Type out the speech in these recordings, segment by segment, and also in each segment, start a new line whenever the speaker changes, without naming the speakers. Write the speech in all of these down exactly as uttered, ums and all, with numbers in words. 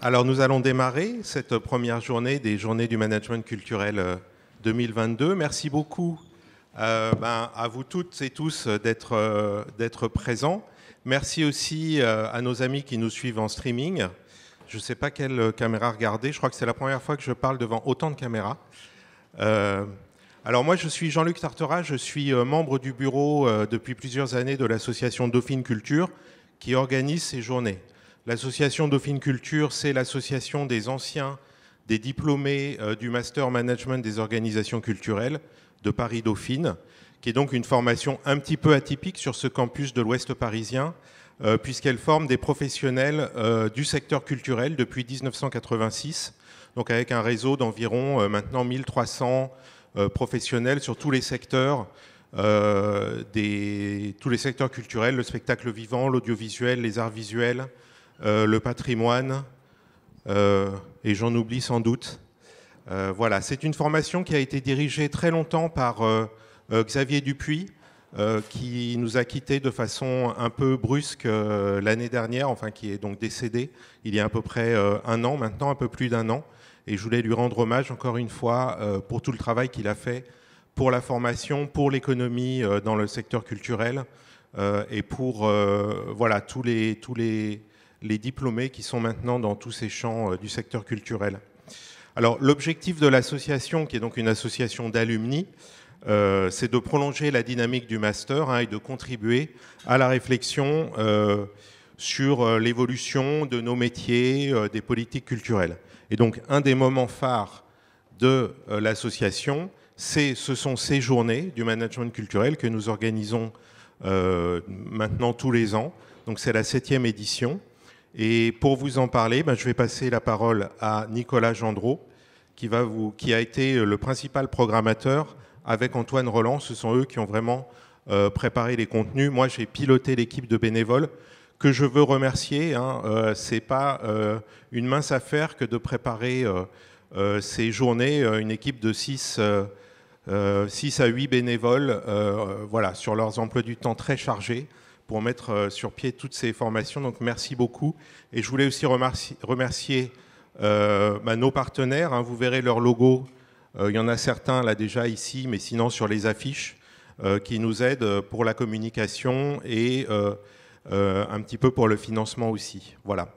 Alors nous allons démarrer cette première journée des Journées du Management Culturel deux mille vingt-deux. Merci beaucoup euh, ben, à vous toutes et tous d'être euh, d'être présents. Merci aussi euh, à nos amis qui nous suivent en streaming. Je ne sais pas quelle caméra regarder, je crois que c'est la première fois que je parle devant autant de caméras. Euh, alors moi je suis Jean-Luc Tartera, je suis euh, membre du bureau euh, depuis plusieurs années de l'association Dauphine Culture qui organise ces journées. L'association Dauphine Culture, c'est l'association des anciens, des diplômés euh, du Master Management des organisations culturelles de Paris-Dauphine, qui est donc une formation un petit peu atypique sur ce campus de l'Ouest parisien, euh, puisqu'elle forme des professionnels euh, du secteur culturel depuis mille neuf cent quatre-vingt-six, donc avec un réseau d'environ euh, maintenant mille trois cents euh, professionnels sur tous les secteurs, euh, des, tous les secteurs culturels, le spectacle vivant, l'audiovisuel, les arts visuels, Euh, le patrimoine, euh, et j'en oublie sans doute. Euh, voilà, c'est une formation qui a été dirigée très longtemps par euh, euh, Xavier Dupuis, euh, qui nous a quittés de façon un peu brusque euh, l'année dernière, enfin qui est donc décédé il y a à peu près euh, un an maintenant, un peu plus d'un an. Et je voulais lui rendre hommage encore une fois euh, pour tout le travail qu'il a fait pour la formation, pour l'économie euh, dans le secteur culturel euh, et pour euh, voilà, tous les... Tous les les diplômés qui sont maintenant dans tous ces champs euh, du secteur culturel. Alors l'objectif de l'association, qui est donc une association d'alumni, euh, c'est de prolonger la dynamique du master hein, et de contribuer à la réflexion euh, sur euh, l'évolution de nos métiers, euh, des politiques culturelles. Et donc un des moments phares de euh, l'association, c'est, ce sont ces journées du management culturel que nous organisons euh, maintenant tous les ans. Donc c'est la septième édition. Et pour vous en parler, ben, je vais passer la parole à Nicolas Gendreau, qui, va vous, qui a été le principal programmateur avec Antoine Roland. Ce sont eux qui ont vraiment euh, préparé les contenus. Moi, j'ai piloté l'équipe de bénévoles que je veux remercier. Hein. Euh, Ce n'est pas euh, une mince affaire que de préparer euh, euh, ces journées. Une équipe de six euh, euh, à huit bénévoles euh, voilà, sur leurs emplois du temps très chargés, pour mettre sur pied toutes ces formations. Donc merci beaucoup. Et je voulais aussi remercier, remercier euh, bah, nos partenaires. Hein. Vous verrez leur logo. Euh, il y en a certains là déjà ici, mais sinon sur les affiches, euh, qui nous aident pour la communication et euh, euh, un petit peu pour le financement aussi. Voilà.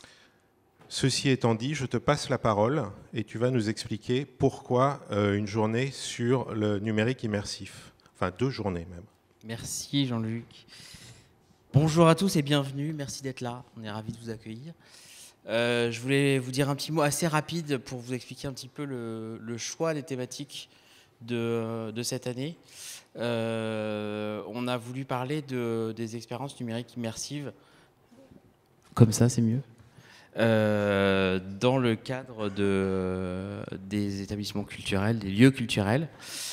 Ceci étant dit, je te passe la parole et tu vas nous expliquer pourquoi euh, une journée sur le numérique immersif. Enfin, deux journées même.
Merci Jean-Luc. Bonjour à tous et bienvenue, merci d'être là, on est ravis de vous accueillir. Euh, je voulais vous dire un petit mot assez rapide pour vous expliquer un petit peu le, le choix des thématiques de, de cette année. Euh, on a voulu parler de, des expériences numériques immersives, comme ça c'est mieux, euh, dans le cadre de, des établissements culturels, des lieux culturels.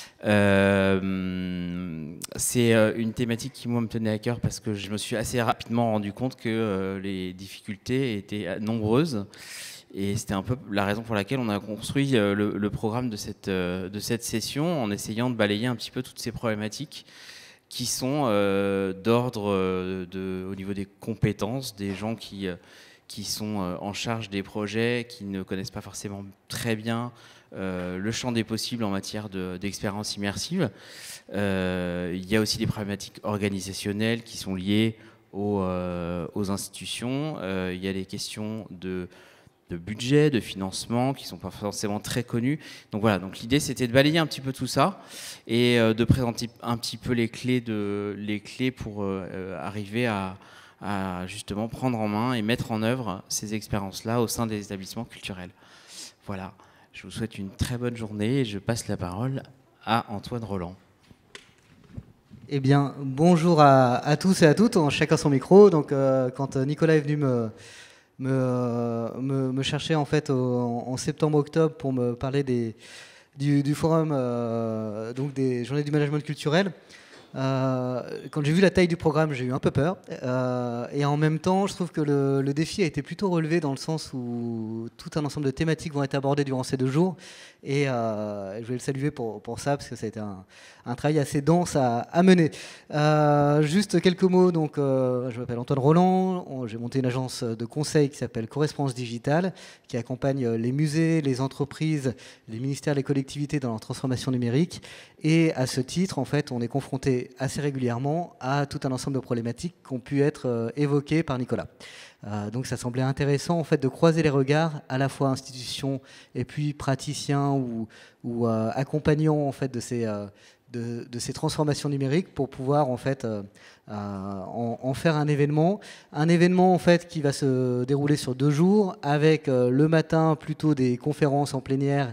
Euh, c'est une thématique qui moi me tenait à cœur parce que je me suis assez rapidement rendu compte que euh, les difficultés étaient nombreuses et c'était un peu la raison pour laquelle on a construit euh, le, le programme de cette, euh, de cette session en essayant de balayer un petit peu toutes ces problématiques qui sont euh, d'ordre euh, de, au niveau des compétences, des gens qui, euh, qui sont euh, en charge des projets, qui ne connaissent pas forcément très bien Euh, le champ des possibles en matière de, d'expérience immersive. Euh, il y a aussi des problématiques organisationnelles qui sont liées aux, euh, aux institutions. Euh, il y a des questions de, de budget, de financement qui ne sont pas forcément très connues. Donc voilà, donc l'idée c'était de balayer un petit peu tout ça et euh, de présenter un petit peu les clés, de, les clés pour euh, arriver à, à justement prendre en main et mettre en œuvre ces expériences-là au sein des établissements culturels. Voilà. Je vous souhaite une très bonne journée et je passe la parole à Antoine Roland.
Eh bien, bonjour à, à tous et à toutes, chacun son micro. Donc, euh, quand Nicolas est venu me, me, me, me chercher en, fait, au, en septembre-octobre pour me parler des, du, du forum euh, donc des Journées du Management Culturel, Euh, quand j'ai vu la taille du programme, j'ai eu un peu peur. Euh, et en même temps, je trouve que le, le défi a été plutôt relevé dans le sens où tout un ensemble de thématiques vont être abordées durant ces deux jours. Et euh, je voulais le saluer pour, pour ça, parce que ça a été un, un travail assez dense à, à mener. Euh, juste quelques mots. Donc, euh, je m'appelle Antoine Roland. J'ai monté une agence de conseil qui s'appelle Correspondance Digitale, qui accompagne les musées, les entreprises, les ministères, les collectivités dans leur transformation numérique. Et à ce titre, en fait, on est confronté assez régulièrement à tout un ensemble de problématiques qui ont pu être euh, évoquées par Nicolas. Euh, donc ça semblait intéressant en fait de croiser les regards à la fois institutions et puis praticiens ou, ou euh, accompagnants en fait de ces, euh, de, de ces transformations numériques pour pouvoir en fait euh, euh, en, en faire un événement, un événement en fait qui va se dérouler sur deux jours avec euh, le matin plutôt des conférences en plénière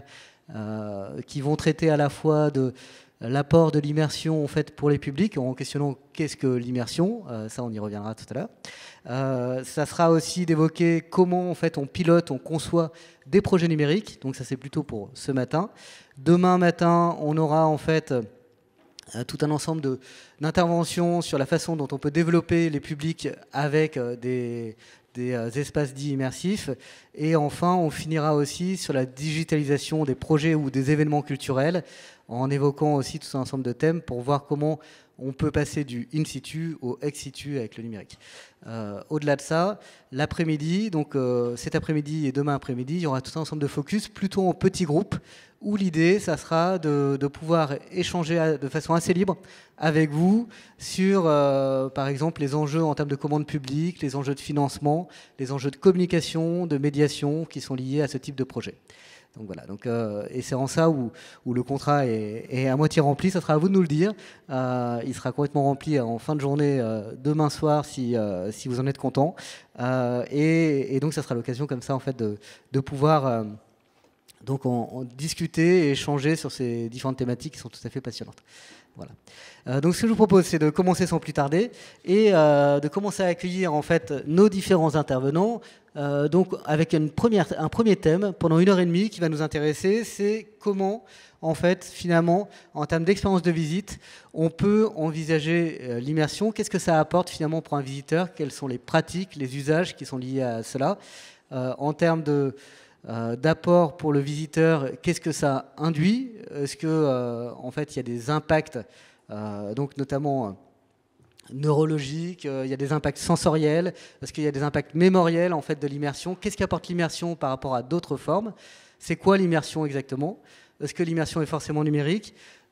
euh, qui vont traiter à la fois de l'apport de l'immersion en fait pour les publics en questionnant qu'est-ce que l'immersion, euh, ça on y reviendra tout à l'heure. Euh, ça sera aussi d'évoquer comment en fait on pilote, on conçoit des projets numériques, donc ça c'est plutôt pour ce matin. Demain matin, on aura en fait euh, tout un ensemble de, d'interventions sur la façon dont on peut développer les publics avec euh, des, des euh, espaces dits immersifs. Et enfin, on finira aussi sur la digitalisation des projets ou des événements culturels, en évoquant aussi tout un ensemble de thèmes pour voir comment on peut passer du in situ au ex situ avec le numérique. Euh, au-delà de ça, l'après-midi, donc euh, cet après-midi et demain après-midi, il y aura tout un ensemble de focus, plutôt en petits groupes, où l'idée, ça sera de, de pouvoir échanger de façon assez libre avec vous sur, euh, par exemple, les enjeux en termes de commande publique, les enjeux de financement, les enjeux de communication, de médiation qui sont liés à ce type de projet. Donc voilà, donc, euh, et c'est en ça où, où le contrat est, est à moitié rempli, ça sera à vous de nous le dire. Euh, il sera complètement rempli en fin de journée euh, demain soir si, euh, si vous en êtes content. Euh, et, et donc ça sera l'occasion comme ça en fait de, de pouvoir euh, donc en, en discuter et échanger sur ces différentes thématiques qui sont tout à fait passionnantes. Voilà. Euh, donc ce que je vous propose, c'est de commencer sans plus tarder et euh, de commencer à accueillir en fait nos différents intervenants. Euh, donc avec une première, un premier thème pendant une heure et demie qui va nous intéresser, c'est comment en fait finalement en termes d'expérience de visite, on peut envisager euh, l'immersion. Qu'est-ce que ça apporte finalement pour un visiteur? Quelles sont les pratiques, les usages qui sont liés à cela? euh, En termes de Euh, d'apport pour le visiteur, qu'est-ce que ça induit? Est-ce que euh, en fait il y a des impacts, euh, donc notamment euh, neurologiques, euh, il y a des impacts sensoriels, est-ce qu'il y a des impacts mémoriels en fait de l'immersion? Qu'est-ce qu'apporte l'immersion par rapport à d'autres formes? C'est quoi l'immersion exactement? Est-ce que l'immersion est forcément numérique?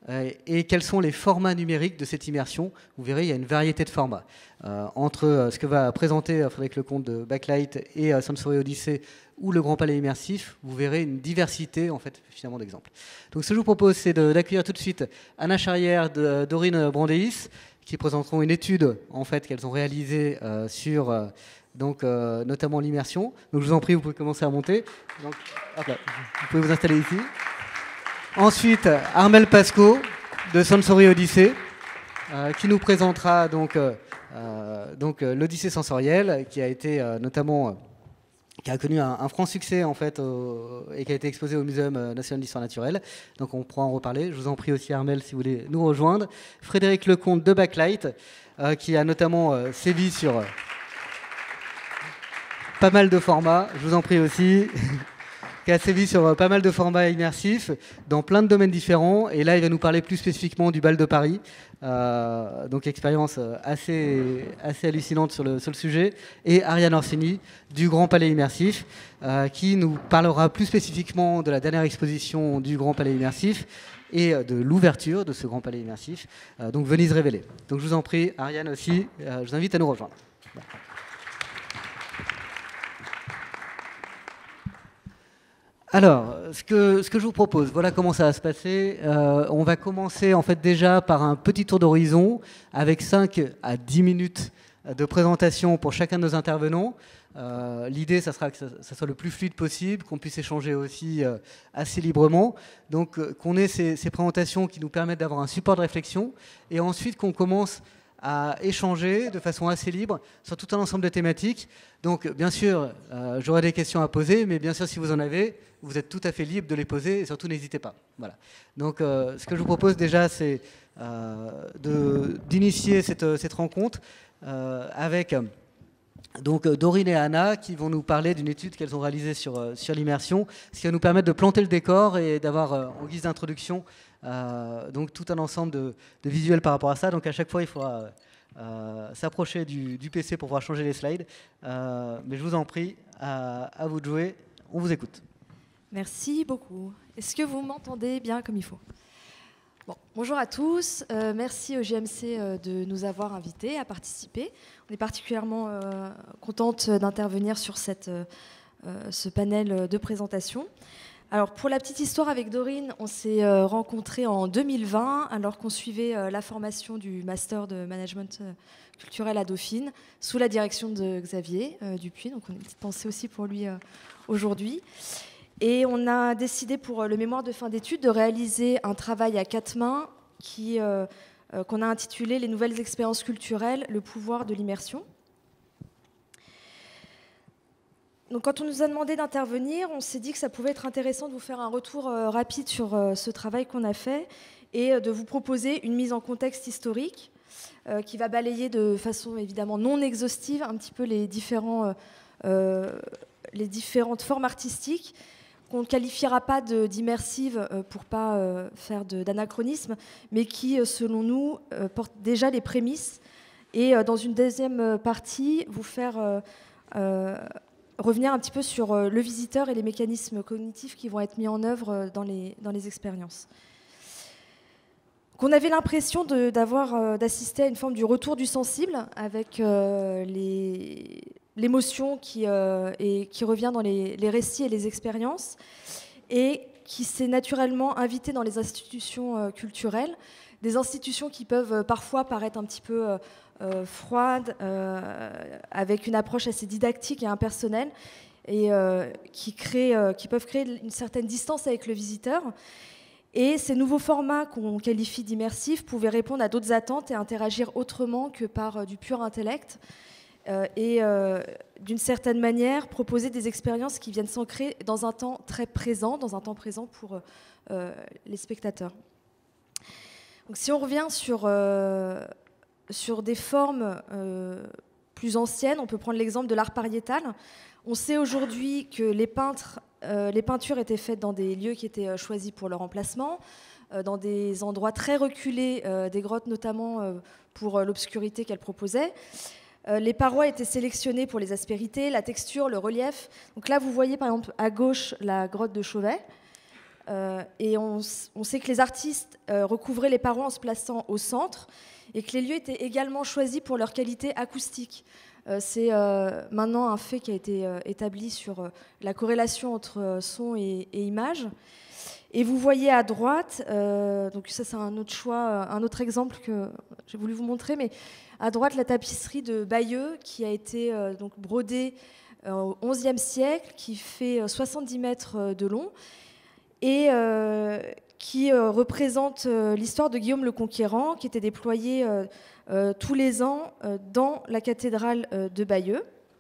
Et quels sont les formats numériques de cette immersion? Vous verrez, il y a une variété de formats. Euh, entre euh, ce que va présenter euh, Frédéric Lecomte de Backlight et euh, Sensory Odyssey ou le Grand Palais Immersif, vous verrez une diversité en fait, finalement, d'exemples. Donc ce que je vous propose, c'est d'accueillir tout de suite Anna Charrière, de, Dorine Brandéis, qui présenteront une étude en fait, qu'elles ont réalisée euh, sur euh, donc, euh, notamment l'immersion. Donc je vous en prie, vous pouvez commencer à monter. Donc, hop là, vous pouvez vous installer ici. Ensuite, Armel Pasco de Sensory Odyssey, euh, qui nous présentera donc, euh, donc euh, l'Odyssée sensorielle, qui a été euh, notamment, euh, qui a connu un, un franc succès en fait, au, et qui a été exposé au Muséum national d'histoire naturelle. Donc on pourra en reparler. Je vous en prie aussi, Armel, si vous voulez nous rejoindre. Frédéric Lecomte de Backlight, euh, qui a notamment euh, sévi sur euh, pas mal de formats. Je vous en prie aussi. Qui a sévi sur pas mal de formats immersifs dans plein de domaines différents. Et là, il va nous parler plus spécifiquement du Bal de Paris. Euh, donc, expérience assez, assez hallucinante sur le, sur le sujet. Et Ariane Orsini du Grand Palais Immersif, euh, qui nous parlera plus spécifiquement de la dernière exposition du Grand Palais Immersif et de l'ouverture de ce Grand Palais Immersif. Euh, donc, Venise révélée. Donc, je vous en prie, Ariane aussi, euh, je vous invite à nous rejoindre. Voilà. Alors, ce que, ce que je vous propose, voilà comment ça va se passer. Euh, on va commencer en fait déjà par un petit tour d'horizon avec cinq à dix minutes de présentation pour chacun de nos intervenants. Euh, L'idée, ça sera que ça, ça soit le plus fluide possible, qu'on puisse échanger aussi euh, assez librement. Donc, euh, qu'on ait ces, ces présentations qui nous permettent d'avoir un support de réflexion et ensuite qu'on commence à échanger de façon assez libre sur tout un ensemble de thématiques. Donc, bien sûr, euh, j'aurai des questions à poser, mais bien sûr, si vous en avez, vous êtes tout à fait libre de les poser et surtout, n'hésitez pas. Voilà. Donc, euh, ce que je vous propose déjà, c'est euh, d'initier cette, cette rencontre euh, avec donc, Dorine et Anna qui vont nous parler d'une étude qu'elles ont réalisée sur, sur l'immersion, ce qui va nous permettre de planter le décor et d'avoir, euh, en guise d'introduction, euh, donc tout un ensemble de, de visuels par rapport à ça. Donc, à chaque fois, il faudra euh, s'approcher du, du P C pour pouvoir changer les slides. Euh, mais je vous en prie, à, à vous de jouer. On vous écoute.
Merci beaucoup. Est-ce que vous m'entendez bien comme il faut ? Bon, bonjour à tous. Euh, merci au J M C euh, de nous avoir invités à participer. On est particulièrement euh, contente d'intervenir sur cette, euh, ce panel de présentation. Alors, pour la petite histoire avec Dorine, on s'est euh, rencontrés en deux mille vingt alors qu'on suivait euh, la formation du Master de Management euh, culturel à Dauphine sous la direction de Xavier euh, Dupuis. Donc, on a une petite pensée aussi pour lui euh, aujourd'hui. Et on a décidé pour le mémoire de fin d'études de réaliser un travail à quatre mains qui, euh, euh, qu'on a intitulé « Les nouvelles expériences culturelles, le pouvoir de l'immersion ». Donc, quand on nous a demandé d'intervenir, on s'est dit que ça pouvait être intéressant de vous faire un retour euh, rapide sur euh, ce travail qu'on a fait et euh, de vous proposer une mise en contexte historique euh, qui va balayer de façon évidemment non exhaustive un petit peu les, différents, euh, euh, les différentes formes artistiques qu'on ne qualifiera pas d'immersive pour ne pas euh, faire d'anachronisme, mais qui, selon nous, euh, portent déjà les prémices. Et euh, dans une deuxième partie, vous faire euh, euh, revenir un petit peu sur euh, le visiteur et les mécanismes cognitifs qui vont être mis en œuvre dans les, dans les expériences. Qu'on avait l'impression d'avoir euh, d'assister à une forme du retour du sensible avec euh, les... l'émotion qui, euh, est, qui revient dans les, les récits et les expériences et qui s'est naturellement invitée dans les institutions euh, culturelles, des institutions qui peuvent euh, parfois paraître un petit peu euh, euh, froides, euh, avec une approche assez didactique et impersonnelle, et euh, qui, créent, euh, qui peuvent créer une certaine distance avec le visiteur. Et ces nouveaux formats qu'on qualifie d'immersifs pouvaient répondre à d'autres attentes et interagir autrement que par euh, du pur intellect. Euh, et euh, d'une certaine manière proposer des expériences qui viennent s'ancrer dans un temps très présent, dans un temps présent pour euh, les spectateurs. Donc, si on revient sur, euh, sur des formes euh, plus anciennes, on peut prendre l'exemple de l'art pariétal. On sait aujourd'hui que les, peintres, euh, les peintures étaient faites dans des lieux qui étaient choisis pour leur emplacement, euh, dans des endroits très reculés, euh, des grottes notamment euh, pour l'obscurité qu'elles proposaient. Les parois étaient sélectionnées pour les aspérités, la texture, le relief. Donc là, vous voyez par exemple à gauche la grotte de Chauvet. Euh, et on, on sait que les artistes euh, recouvraient les parois en se plaçant au centre et que les lieux étaient également choisis pour leur qualité acoustique. Euh, C'est euh, maintenant un fait qui a été euh, établi sur euh, la corrélation entre euh, son et, et image. Et vous voyez à droite, euh, donc ça c'est un autre choix, un autre exemple que j'ai voulu vous montrer, mais à droite la tapisserie de Bayeux qui a été euh, donc brodée euh, au onzième siècle, qui fait euh, soixante-dix mètres de long et euh, qui euh, représente euh, l'histoire de Guillaume le Conquérant, qui était déployé euh, euh, tous les ans euh, dans la cathédrale euh, de Bayeux.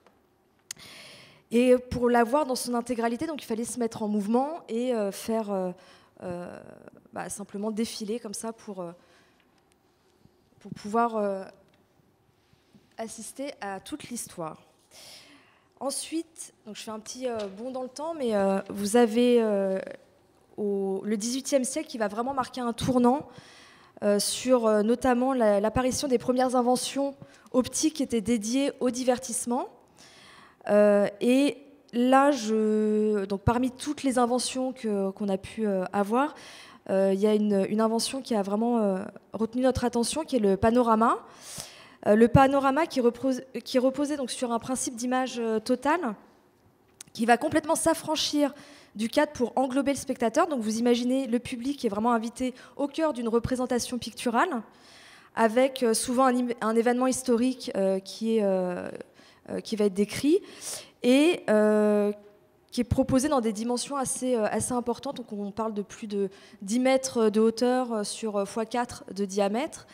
Et pour la voir dans son intégralité, donc il fallait se mettre en mouvement et euh, faire euh, euh, bah, simplement défiler comme ça pour, euh, pour pouvoir euh, assister à toute l'histoire. Ensuite, donc je fais un petit euh, bond dans le temps, mais euh, vous avez euh, au, le dix-huitième siècle qui va vraiment marquer un tournant euh, sur euh, notamment la, l'apparition des premières inventions optiques qui étaient dédiées au divertissement. Euh, et là, je, donc parmi toutes les inventions que, qu'on a pu euh, avoir, euh, il y a une, une invention qui a vraiment euh, retenu notre attention, qui est le panorama. Euh, le panorama qui, repose, qui reposait donc sur un principe d'image euh, totale, qui va complètement s'affranchir du cadre pour englober le spectateur. Donc vous imaginez le public qui est vraiment invité au cœur d'une représentation picturale, avec euh, souvent un, un événement historique euh, qui est... Euh, qui va être décrit et euh, qui est proposé dans des dimensions assez, assez importantes. Donc on parle de plus de dix mètres de hauteur sur fois quatre de diamètre.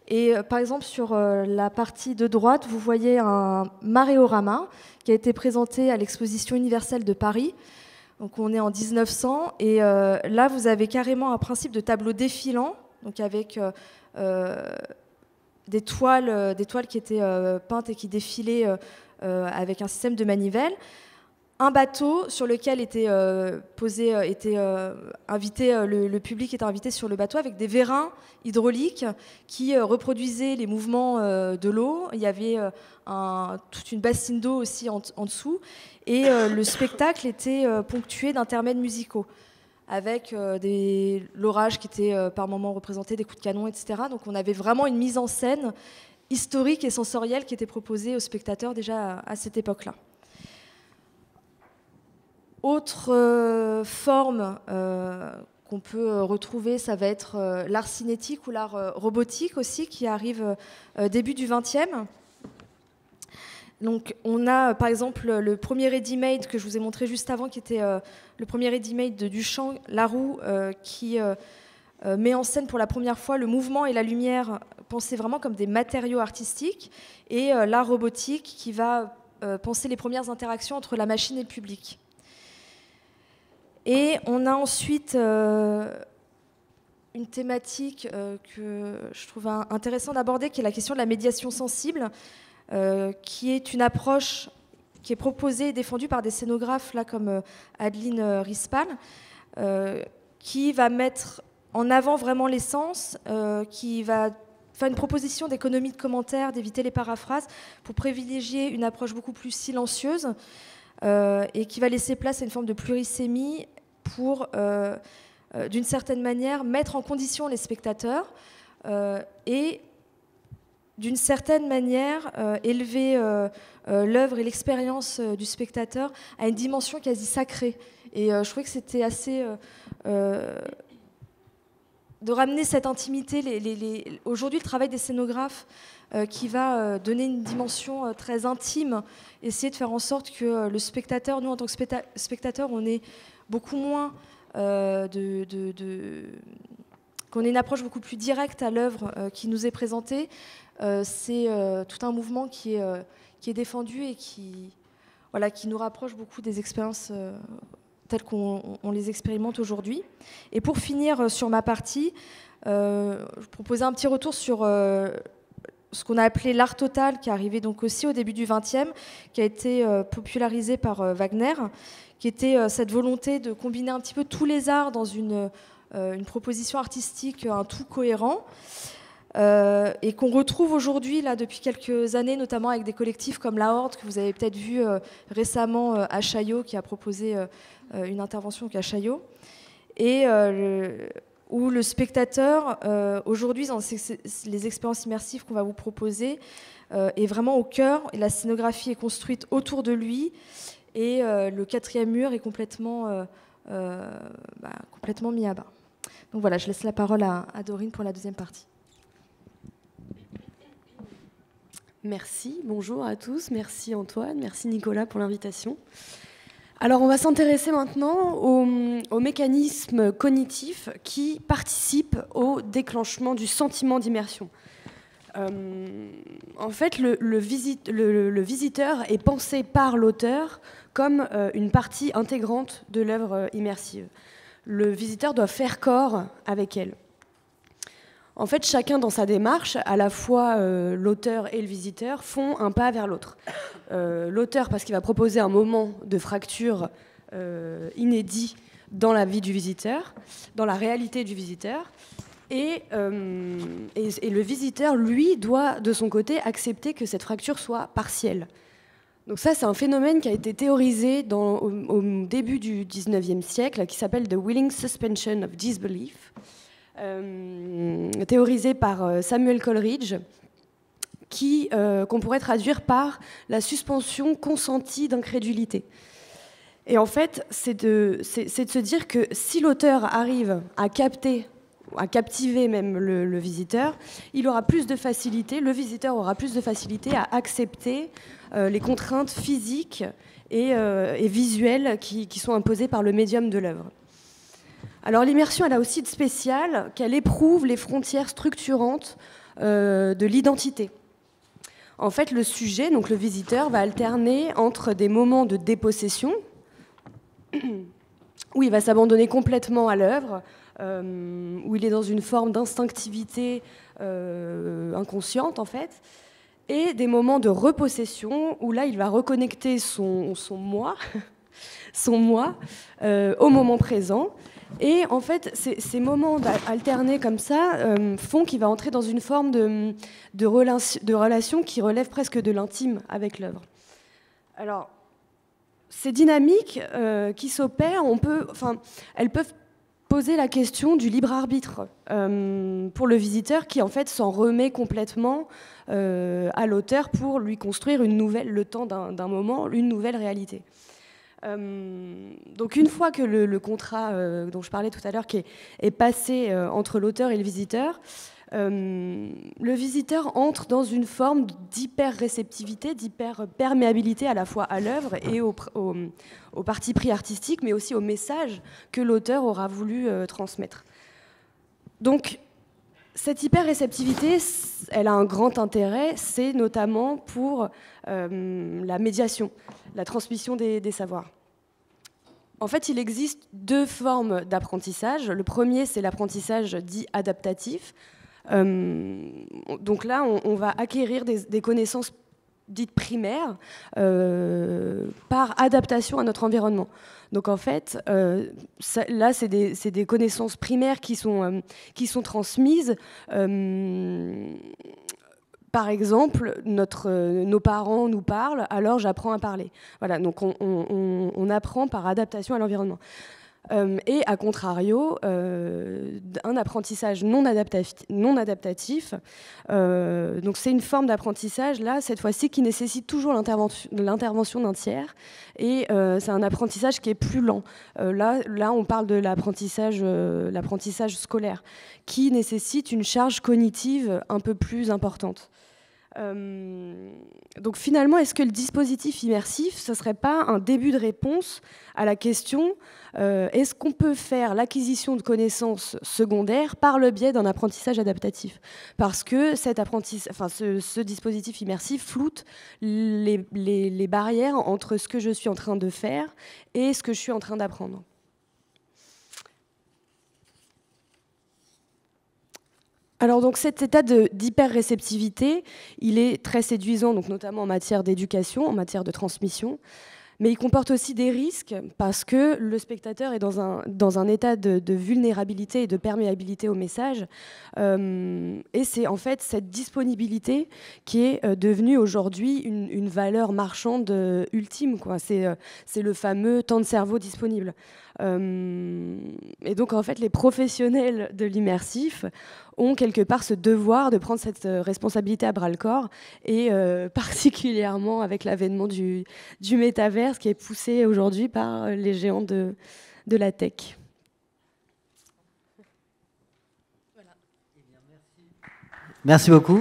Et euh, par exemple, sur euh, la partie de droite, vous voyez un maréorama qui a été présenté à l'exposition universelle de Paris. Donc on est en mille neuf cents, et euh, là, vous avez carrément un principe de tableau défilant, donc avec euh, euh, des, toiles, euh, des toiles qui étaient euh, peintes et qui défilaient euh, euh, avec un système de manivelle. Un bateau sur lequel était euh, posé, euh, était euh, invité, euh, le, le public était invité sur le bateau avec des vérins hydrauliques qui euh, reproduisaient les mouvements euh, de l'eau. Il y avait euh, un, toute une bassine d'eau aussi en, en dessous, et euh, le spectacle était euh, ponctué d'intermèdes musicaux avec euh, des, l'orage qui était euh, par moments représenté, des coups de canon, et cetera. Donc on avait vraiment une mise en scène historique et sensorielle qui était proposée aux spectateurs déjà à, à cette époque-là. Autre euh, forme euh, qu'on peut retrouver, ça va être euh, l'art cinétique ou l'art euh, robotique aussi, qui arrive euh, début du vingtième. Donc, on a par exemple le premier ready-made que je vous ai montré juste avant, qui était euh, le premier ready-made de Duchamp, Laroux, euh, qui euh, euh, met en scène pour la première fois le mouvement et la lumière pensés vraiment comme des matériaux artistiques, et euh, l'art robotique qui va euh, penser les premières interactions entre la machine et le public. Et on a ensuite euh, une thématique euh, que je trouve intéressant d'aborder, qui est la question de la médiation sensible, euh, qui est une approche qui est proposée et défendue par des scénographes là, comme euh, Adeline Rispal, euh, qui va mettre en avant vraiment l'essence, euh, qui va faire une proposition d'économie de commentaires, d'éviter les paraphrases, pour privilégier une approche beaucoup plus silencieuse, euh, et qui va laisser place à une forme de plurisémie pour, euh, euh, d'une certaine manière, mettre en condition les spectateurs euh, et, d'une certaine manière, euh, élever euh, euh, l'œuvre et l'expérience euh, du spectateur à une dimension quasi sacrée. Et euh, je trouvais que c'était assez... Euh, euh, de ramener cette intimité. Les, les, les... Aujourd'hui, le travail des scénographes euh, qui va euh, donner une dimension euh, très intime, essayer de faire en sorte que euh, le spectateur, nous en tant que specta- spectateur, on ait beaucoup moins euh, de, de, de... qu'on ait une approche beaucoup plus directe à l'œuvre euh, qui nous est présentée. Euh, c'est euh, tout un mouvement qui est, euh, qui est défendu et qui, voilà, qui nous rapproche beaucoup des expériences euh, telles qu'on on les expérimente aujourd'hui. Et pour finir sur ma partie, euh, je proposais un petit retour sur euh, ce qu'on a appelé l'art total, qui est arrivé donc aussi au début du vingtième, qui a été euh, popularisé par euh, Wagner, qui était euh, cette volonté de combiner un petit peu tous les arts dans une, euh, une proposition artistique, un tout cohérent. Euh, et qu'on retrouve aujourd'hui, là, depuis quelques années, notamment avec des collectifs comme La Horde, que vous avez peut-être vu euh, récemment euh, à Chaillot, qui a proposé euh, une intervention à Chaillot, et euh, le, où le spectateur, euh, aujourd'hui, dans ces, les expériences immersives qu'on va vous proposer, euh, est vraiment au cœur, et la scénographie est construite autour de lui, et euh, le quatrième mur est complètement, euh, euh, bah, complètement mis à bas. Donc voilà, je laisse la parole à, à Dorine pour la deuxième partie.
Merci, bonjour à tous, merci Antoine, merci Nicolas pour l'invitation. Alors on va s'intéresser maintenant aux, aux mécanismes cognitifs qui participent au déclenchement du sentiment d'immersion. Euh, en fait, le, le, visite, le, le visiteur est pensé par l'auteur comme euh, une partie intégrante de l'œuvre immersive. Le visiteur doit faire corps avec elle. En fait, chacun dans sa démarche, à la fois euh, l'auteur et le visiteur, font un pas vers l'autre. Euh, l'auteur, parce qu'il va proposer un moment de fracture euh, inédit dans la vie du visiteur, dans la réalité du visiteur, et, euh, et, et le visiteur, lui, doit, de son côté, accepter que cette fracture soit partielle. Donc ça, c'est un phénomène qui a été théorisé dans, au, au début du dix-neuvième siècle, qui s'appelle « The Willing Suspension of Disbelief ». Euh, théorisé par Samuel Coleridge, qui, euh, qu'on pourrait traduire par la suspension consentie d'incrédulité. Et en fait, c'est de, c'est, c'est de se dire que si l'auteur arrive à capter, à captiver même le, le visiteur, il aura plus de facilité, le visiteur aura plus de facilité à accepter euh, les contraintes physiques et, euh, et visuelles qui, qui sont imposées par le médium de l'œuvre. Alors l'immersion, elle a aussi de spécial qu'elle éprouve les frontières structurantes euh, de l'identité. En fait, le sujet, donc le visiteur, va alterner entre des moments de dépossession, où il va s'abandonner complètement à l'œuvre, euh, où il est dans une forme d'instinctivité euh, inconsciente, en fait, et des moments de repossession, où là, il va reconnecter son, son moi, son moi euh, au moment présent. Et en fait, ces, ces moments alternés comme ça euh, font qu'il va entrer dans une forme de, de, relation, de relation qui relève presque de l'intime avec l'œuvre. Alors, ces dynamiques euh, qui s'opèrent, on peut, enfin, elles peuvent poser la question du libre arbitre euh, pour le visiteur qui en fait s'en remet complètement euh, à l'auteur pour lui construire une nouvelle, le temps d'un, d'un moment, une nouvelle réalité. Euh, donc une fois que le, le contrat euh, dont je parlais tout à l'heure qui est, est passé euh, entre l'auteur et le visiteur, euh, le visiteur entre dans une forme d'hyper-réceptivité, d'hyper-perméabilité à la fois à l'œuvre et au, au, au parti pris artistique, mais aussi au message que l'auteur aura voulu euh, transmettre. Donc cette hyper-réceptivité, elle a un grand intérêt, c'est notamment pour euh, la médiation, la transmission des, des savoirs. En fait, il existe deux formes d'apprentissage. Le premier, c'est l'apprentissage dit adaptatif. Euh, donc là, on, on va acquérir des, des connaissances dites primaires euh, par adaptation à notre environnement. Donc en fait, euh, ça, là, c'est des, c'est des connaissances primaires qui sont, euh, qui sont transmises. Euh, par exemple, notre, euh, nos parents nous parlent, alors j'apprends à parler. Voilà, donc on, on, on apprend par adaptation à l'environnement. Euh, et à contrario, euh, un apprentissage non adaptatif, non adaptatif euh, donc c'est une forme d'apprentissage, là, cette fois-ci, qui nécessite toujours l'intervention, l'intervention d'un tiers, et euh, c'est un apprentissage qui est plus lent. Euh, là, là, on parle de l'apprentissage, euh, l'apprentissage scolaire, qui nécessite une charge cognitive un peu plus importante. Euh, donc finalement, est-ce que le dispositif immersif, ce ne serait pas un début de réponse à la question euh, est-ce qu'on peut faire l'acquisition de connaissances secondaires par le biais d'un apprentissage adaptatif? Parce que cet apprentissage, enfin, ce, ce dispositif immersif floute les, les, les barrières entre ce que je suis en train de faire et ce que je suis en train d'apprendre. Alors donc cet état de, d'hyper-réceptivité, il est très séduisant, donc notamment en matière d'éducation, en matière de transmission, mais il comporte aussi des risques parce que le spectateur est dans un, dans un état de, de vulnérabilité et de perméabilité au message. Euh, et c'est en fait cette disponibilité qui est euh, devenue aujourd'hui une, une valeur marchande euh, ultime, quoi. C'est, euh, c'est le fameux temps de cerveau disponible. Euh, et donc en fait les professionnels de l'immersif ont quelque part ce devoir de prendre cette responsabilité à bras-le-corps, et euh, particulièrement avec l'avènement du, du métaverse qui est poussé aujourd'hui par les géants de, de la tech.
Voilà. Merci beaucoup.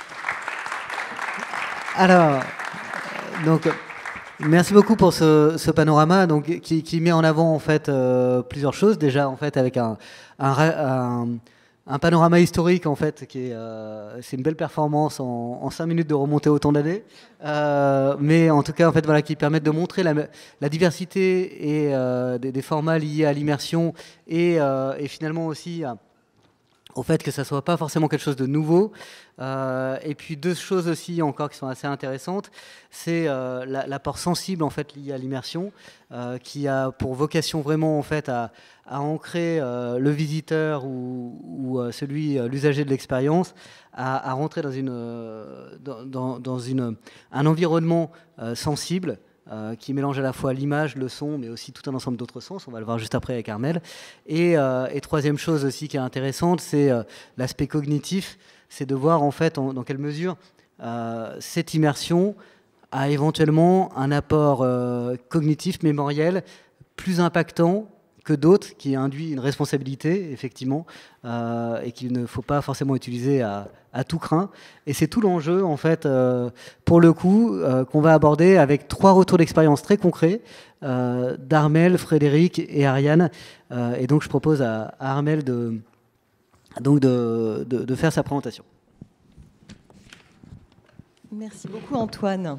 Alors, donc, merci beaucoup pour ce, ce panorama donc, qui, qui met en avant en fait, euh, plusieurs choses. Déjà, en fait, avec un, un, un Un panorama historique, en fait, qui est, euh, c'est une belle performance en, en cinq minutes de remonter autant d'années. Euh, mais en tout cas, en fait, voilà, qui permettent de montrer la, la diversité et, euh, des, des formats liés à l'immersion et, euh, et finalement aussi euh, au fait que ça ne soit pas forcément quelque chose de nouveau. Euh, et puis deux choses aussi encore qui sont assez intéressantes, c'est euh, la, l'apport sensible en fait lié à l'immersion, euh, qui a pour vocation vraiment en fait à, à ancrer euh, le visiteur ou, ou euh, celui, euh, l'usager de l'expérience, à, à rentrer dans une, euh, dans, dans, dans une, un environnement euh, sensible. Euh, qui mélange à la fois l'image, le son, mais aussi tout un ensemble d'autres sens. On va le voir juste après avec Armelle. Et, euh, et troisième chose aussi qui est intéressante, c'est euh, l'aspect cognitif. C'est de voir en fait en, dans quelle mesure euh, cette immersion a éventuellement un apport euh, cognitif, mémoriel, plus impactant que d'autres, qui induit une responsabilité, effectivement, euh, et qu'il ne faut pas forcément utiliser à, à tout crin. Et c'est tout l'enjeu, en fait, euh, pour le coup, euh, qu'on va aborder avec trois retours d'expérience très concrets, euh, d'Armelle, Frédéric et Ariane. Euh, et donc, je propose à, à Armelle de, donc de, de, de faire sa présentation.
Merci beaucoup, Antoine.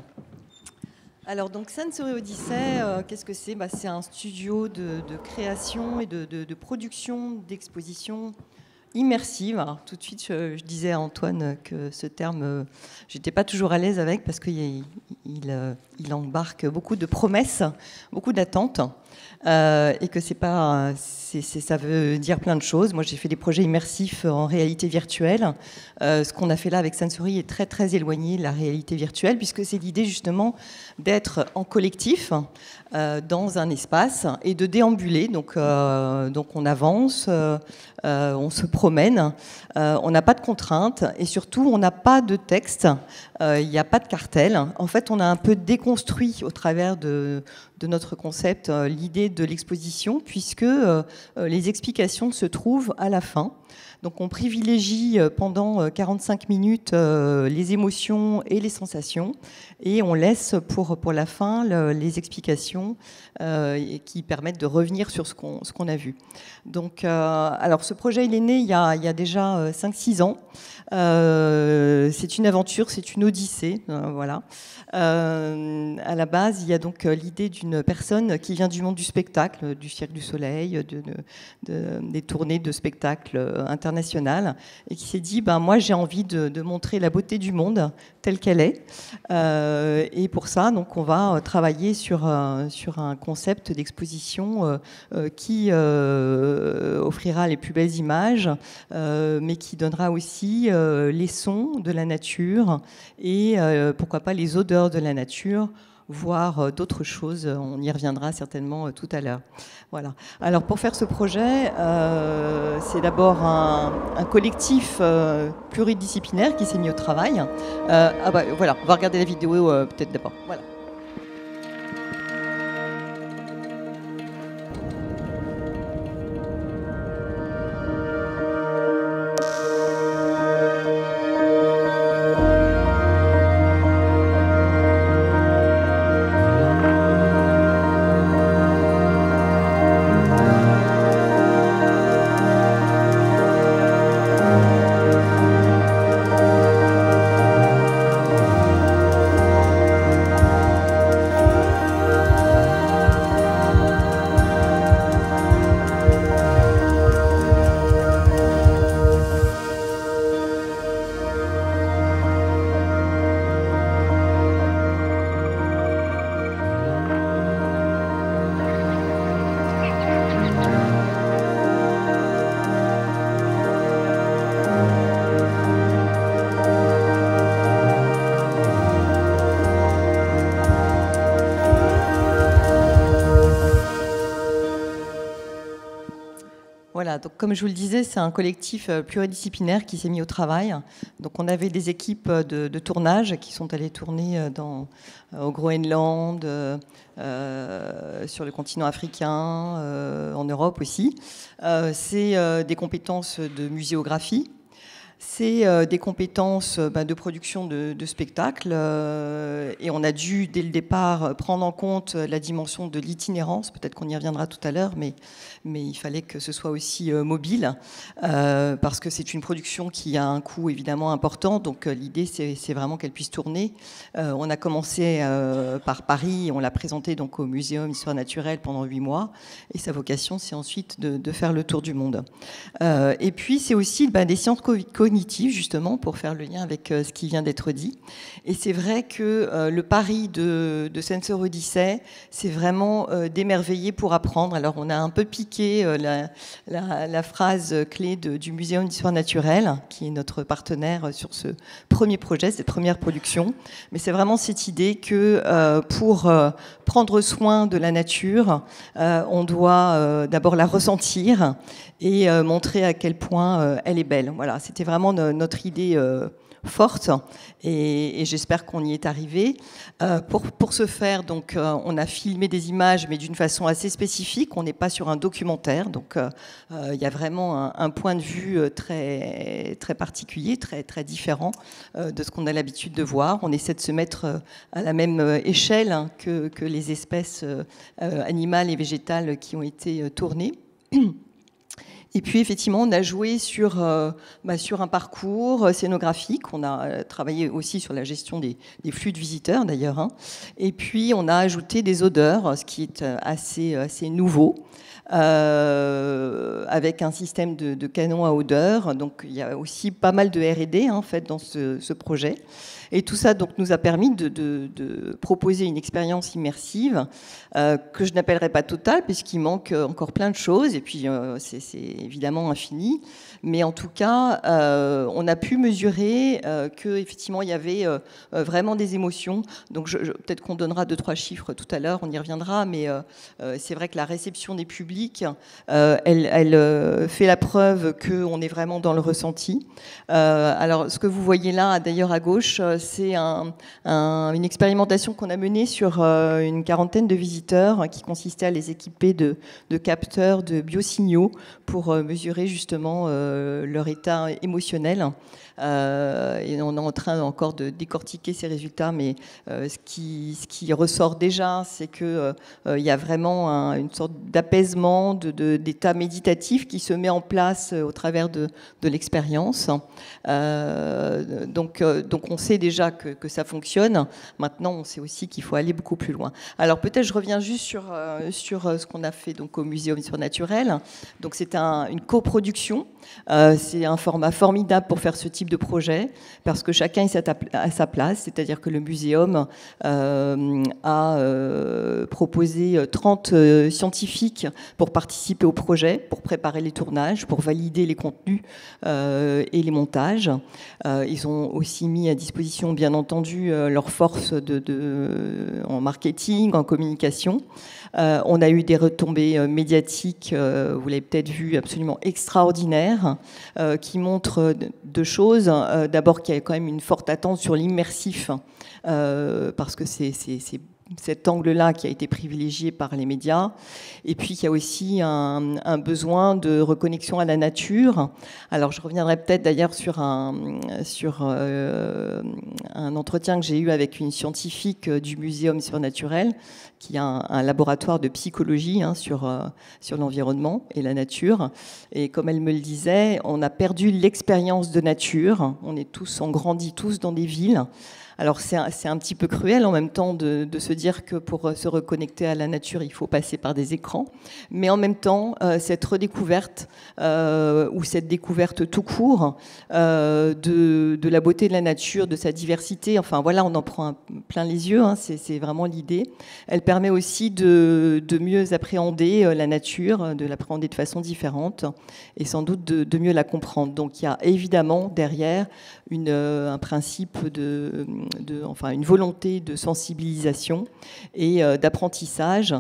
Alors, donc, Sensory Odyssey, euh, qu'est-ce que c'est? Bah, c'est un studio de, de création et de, de, de production d'expositions immersives. Alors, tout de suite, je, je disais à Antoine que ce terme, euh, j'étais pas toujours à l'aise avec parce qu'il il, il, il embarque beaucoup de promesses, beaucoup d'attentes. Euh, et que c'est pas, c'est, c'est, ça veut dire plein de choses. Moi, j'ai fait des projets immersifs en réalité virtuelle. Euh, ce qu'on a fait là avec Sensory est très très éloigné de la réalité virtuelle, puisque c'est l'idée justement d'être en collectif euh, dans un espace et de déambuler. Donc, euh, donc on avance, euh, euh, on se promène, euh, on n'a pas de contraintes et surtout on n'a pas de texte, euh, il n'y a pas de cartel. En fait, on a un peu déconstruit au travers de de notre concept, euh, l'idée de l'exposition, puisque euh, les explications se trouvent à la fin. Donc on privilégie euh, pendant quarante-cinq minutes euh, les émotions et les sensations, et on laisse pour, pour la fin le, les explications euh, qui permettent de revenir sur ce qu'on, ce qu'on a vu. Donc, euh, alors ce projet, il est né il y a, il y a déjà cinq six ans. Euh, c'est une aventure, c'est une odyssée, euh, voilà. Euh, à la base, il y a donc l'idée d'une personne qui vient du monde du spectacle, du Cirque du Soleil, de, de, de, des tournées de spectacles internationales, et qui s'est dit, ben, moi j'ai envie de, de montrer la beauté du monde telle qu'elle est. Euh, et pour ça, donc, on va travailler sur, euh, sur un concept d'exposition euh, euh, qui euh, offrira les plus belles images, euh, mais qui donnera aussi euh, les sons de la nature et euh, pourquoi pas les odeurs de la nature, voire d'autres choses. On y reviendra certainement tout à l'heure. Voilà. Alors pour faire ce projet, euh, c'est d'abord un, un collectif euh, pluridisciplinaire qui s'est mis au travail. Euh, ah bah, voilà, on va regarder la vidéo euh, peut-être d'abord. Voilà. Voilà, donc comme je vous le disais, c'est un collectif pluridisciplinaire qui s'est mis au travail. Donc on avait des équipes de, de tournage qui sont allées tourner dans, au Groenland, euh, sur le continent africain, euh, en Europe aussi. Euh, c'est euh, des compétences de muséographie. C'est euh, des compétences euh, bah, de production de, de spectacles euh, et on a dû dès le départ prendre en compte la dimension de l'itinérance, peut-être qu'on y reviendra tout à l'heure, mais, mais il fallait que ce soit aussi euh, mobile euh, parce que c'est une production qui a un coût évidemment important, donc euh, l'idée c'est, c'est vraiment qu'elle puisse tourner. Euh, on a commencé euh, par Paris, on l'a présenté donc au Muséum d'Histoire Naturelle pendant huit mois et sa vocation c'est ensuite de, de faire le tour du monde. Euh, et puis c'est aussi bah, des sciences cognitives justement pour faire le lien avec euh, ce qui vient d'être dit. Et c'est vrai que euh, le pari de, de Sensory Odyssey, c'est vraiment euh, d'émerveiller pour apprendre. Alors on a un peu piqué euh, la, la, la phrase clé de, du Muséum d'Histoire Naturelle, qui est notre partenaire sur ce premier projet, cette première production. Mais c'est vraiment cette idée que euh, pour euh, prendre soin de la nature, euh, on doit euh, d'abord la ressentir et euh, montrer à quel point euh, elle est belle. Voilà, c'était vraiment vraiment no- notre idée euh, forte, et, et j'espère qu'on y est arrivé. Euh, pour, pour ce faire, donc, euh, on a filmé des images, mais d'une façon assez spécifique. On n'est pas sur un documentaire, donc euh, euh, il y a vraiment un, un point de vue très, très particulier, très, très différent euh, de ce qu'on a l'habitude de voir. On essaie de se mettre euh, à la même échelle hein, que, que les espèces euh, animales et végétales qui ont été euh, tournées. Et puis effectivement, on a joué sur, euh, bah, sur un parcours scénographique. On a euh, travaillé aussi sur la gestion des, des flux de visiteurs d'ailleurs. Hein. Et puis on a ajouté des odeurs, ce qui est assez, assez nouveau, euh, avec un système de, de canon à odeur. Donc il y a aussi pas mal de R et D hein, en fait, dans ce, ce projet. Et tout ça donc, nous a permis de, de, de proposer une expérience immersive euh, que je n'appellerai pas totale, puisqu'il manque encore plein de choses, et puis euh, c'est, c'est évidemment infini. Mais en tout cas, euh, on a pu mesurer euh, qu'effectivement, il y avait euh, vraiment des émotions. Donc je, je, peut-être qu'on donnera deux, trois chiffres tout à l'heure, on y reviendra, mais euh, c'est vrai que la réception des publics, euh, elle, elle euh, fait la preuve qu'on est vraiment dans le ressenti. Euh, alors, ce que vous voyez là, d'ailleurs à gauche, c'est un, un, une expérimentation qu'on a menée sur euh, une quarantaine de visiteurs qui consistait à les équiper de, de capteurs de biosignaux pour euh, mesurer justement euh, leur état émotionnel. Euh, et on est en train encore de décortiquer ces résultats, mais euh, ce, qui, ce qui ressort déjà, c'est qu'il euh, y a vraiment un, une sorte d'apaisement, de, de, d'état méditatif qui se met en place au travers de, de l'expérience. Euh, donc, euh, donc on sait déjà que, que ça fonctionne. Maintenant, on sait aussi qu'il faut aller beaucoup plus loin. Alors peut-être je reviens juste sur, euh, sur ce qu'on a fait donc, au Muséum Surnaturel. Donc c'est un, une coproduction. Euh, c'est un format formidable pour faire ce type de projet, parce que chacun est à sa place, c'est-à-dire que le muséum euh, a euh, proposé trente euh, scientifiques pour participer au projet, pour préparer les tournages, pour valider les contenus euh, et les montages. Euh, ils ont aussi mis à disposition, bien entendu, euh, leurs forces de, de, en marketing, en communication. Euh, on a eu des retombées euh, médiatiques, euh, vous l'avez peut-être vu, absolument extraordinaires, euh, qui montrent deux choses. Euh, d'abord qu'il y a quand même une forte attente sur l'immersif, euh, parce que c'est, c'est, c'est cet angle-là qui a été privilégié par les médias. Et puis, il y a aussi un, un besoin de reconnexion à la nature. Alors, je reviendrai peut-être d'ailleurs sur un, sur, euh, un entretien que j'ai eu avec une scientifique du Muséum Surnaturel, qui a un, un laboratoire de psychologie hein, sur, euh, sur l'environnement et la nature. Et comme elle me le disait, on a perdu l'expérience de nature. On est tous, on grandit tous dans des villes. Alors c'est un, c'est un petit peu cruel en même temps de, de se dire que pour se reconnecter à la nature, il faut passer par des écrans. Mais en même temps, euh, cette redécouverte euh, ou cette découverte tout court euh, de, de la beauté de la nature, de sa diversité, enfin voilà, on en prend un, plein les yeux, hein, c'est, c'est vraiment l'idée. Elle permet aussi de, de mieux appréhender la nature, de l'appréhender de façon différente et sans doute de, de mieux la comprendre. Donc il y a évidemment derrière une, un principe de... De, enfin une volonté de sensibilisation et euh, d'apprentissage,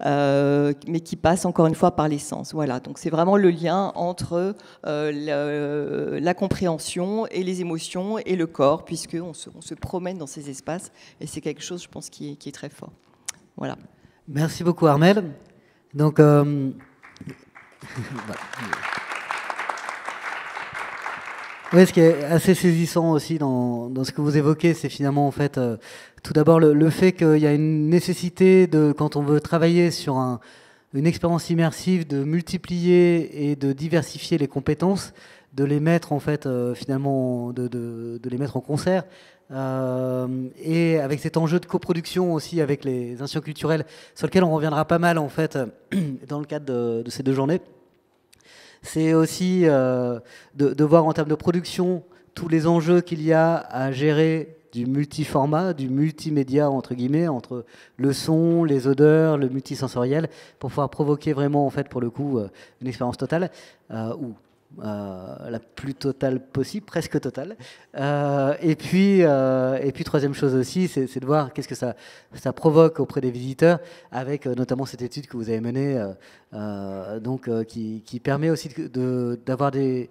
euh, mais qui passe encore une fois par les sens. Voilà, donc c'est vraiment le lien entre euh, la, la compréhension et les émotions et le corps, puisqu'on se, on se promène dans ces espaces, et c'est quelque chose, je pense, qui est, qui est très fort. Voilà.
Merci beaucoup, Armelle. Donc, euh... voilà. Oui, ce qui est assez saisissant aussi dans, dans ce que vous évoquez, c'est finalement en fait euh, tout d'abord le, le fait qu'il y a une nécessité de, quand on veut travailler sur un, une expérience immersive, de multiplier et de diversifier les compétences, de les mettre en fait euh, finalement, de, de, de les mettre en concert. Euh, et avec cet enjeu de coproduction aussi avec les institutions culturelles, sur lequel on reviendra pas mal en fait dans le cadre de, de ces deux journées. C'est aussi euh, de, de voir en termes de production tous les enjeux qu'il y a à gérer du multiformat, du multimédia entre guillemets, entre le son, les odeurs, le multisensoriel, pour pouvoir provoquer vraiment en fait pour le coup une expérience totale euh, ou euh, la plus totale possible, presque totale. Euh, et puis euh, et puis troisième chose aussi, c'est, c'est de voir qu'est-ce que ça ça provoque auprès des visiteurs, avec euh, notamment cette étude que vous avez menée, euh, euh, donc euh, qui, qui permet aussi de, de, d'avoir des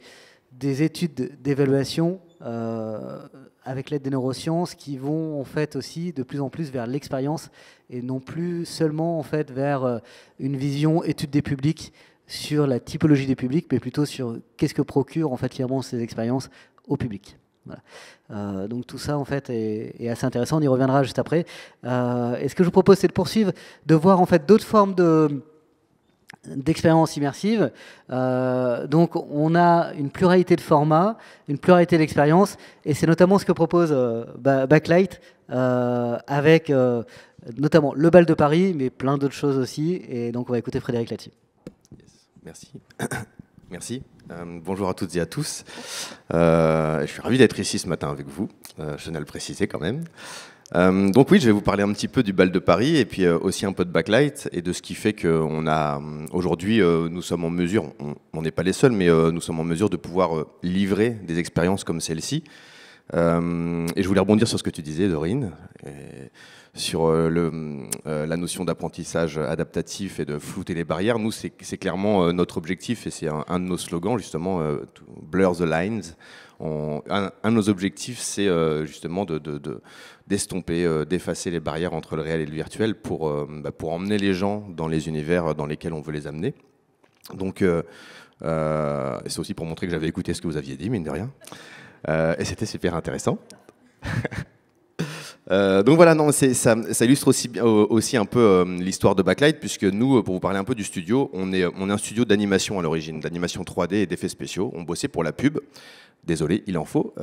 des études d'évaluation euh, avec l'aide des neurosciences qui vont en fait aussi de plus en plus vers l'expérience et non plus seulement en fait vers euh, une vision étude des publics sur la typologie des publics, mais plutôt sur qu'est-ce que procurent en fait finalement ces expériences au public. Voilà. Euh, donc tout ça en fait est, est assez intéressant, on y reviendra juste après. Euh, et ce que je vous propose, c'est de poursuivre, de voir en fait d'autres formes de d'expériences immersives. Euh, donc on a une pluralité de formats, une pluralité d'expériences, et c'est notamment ce que propose euh, Backlight, euh, avec euh, notamment le bal de Paris, mais plein d'autres choses aussi, et donc on va écouter Frédéric là-dessus.
Yes. Merci. Merci. Euh, bonjour à toutes et à tous. Euh, je suis ravi d'être ici ce matin avec vous, euh, je tenais à le préciser quand même. Euh, donc oui, je vais vous parler un petit peu du bal de Paris et puis euh, aussi un peu de Backlight et de ce qui fait qu'on a aujourd'hui, euh, nous sommes en mesure, on n'est pas les seuls, mais euh, nous sommes en mesure de pouvoir euh, livrer des expériences comme celle-ci. Euh, et je voulais rebondir sur ce que tu disais, Dorine, et sur euh, le, euh, la notion d'apprentissage adaptatif et de flouter les barrières. Nous, c'est clairement euh, notre objectif et c'est un, un de nos slogans, justement, euh, blur the lines. On, un, un de nos objectifs, c'est euh, justement de, de, de, d'estomper, euh, d'effacer les barrières entre le réel et le virtuel pour, euh, bah, pour emmener les gens dans les univers dans lesquels on veut les amener. Donc, euh, euh, c'est aussi pour montrer que j'avais écouté ce que vous aviez dit, mine de rien. Euh, et c'était super intéressant. euh, donc voilà, non, ça, ça illustre aussi, aussi un peu euh, l'histoire de Backlight, puisque nous, pour vous parler un peu du studio, on est, on est un studio d'animation à l'origine, d'animation trois D et d'effets spéciaux. On bossait pour la pub. Désolé, il en faut.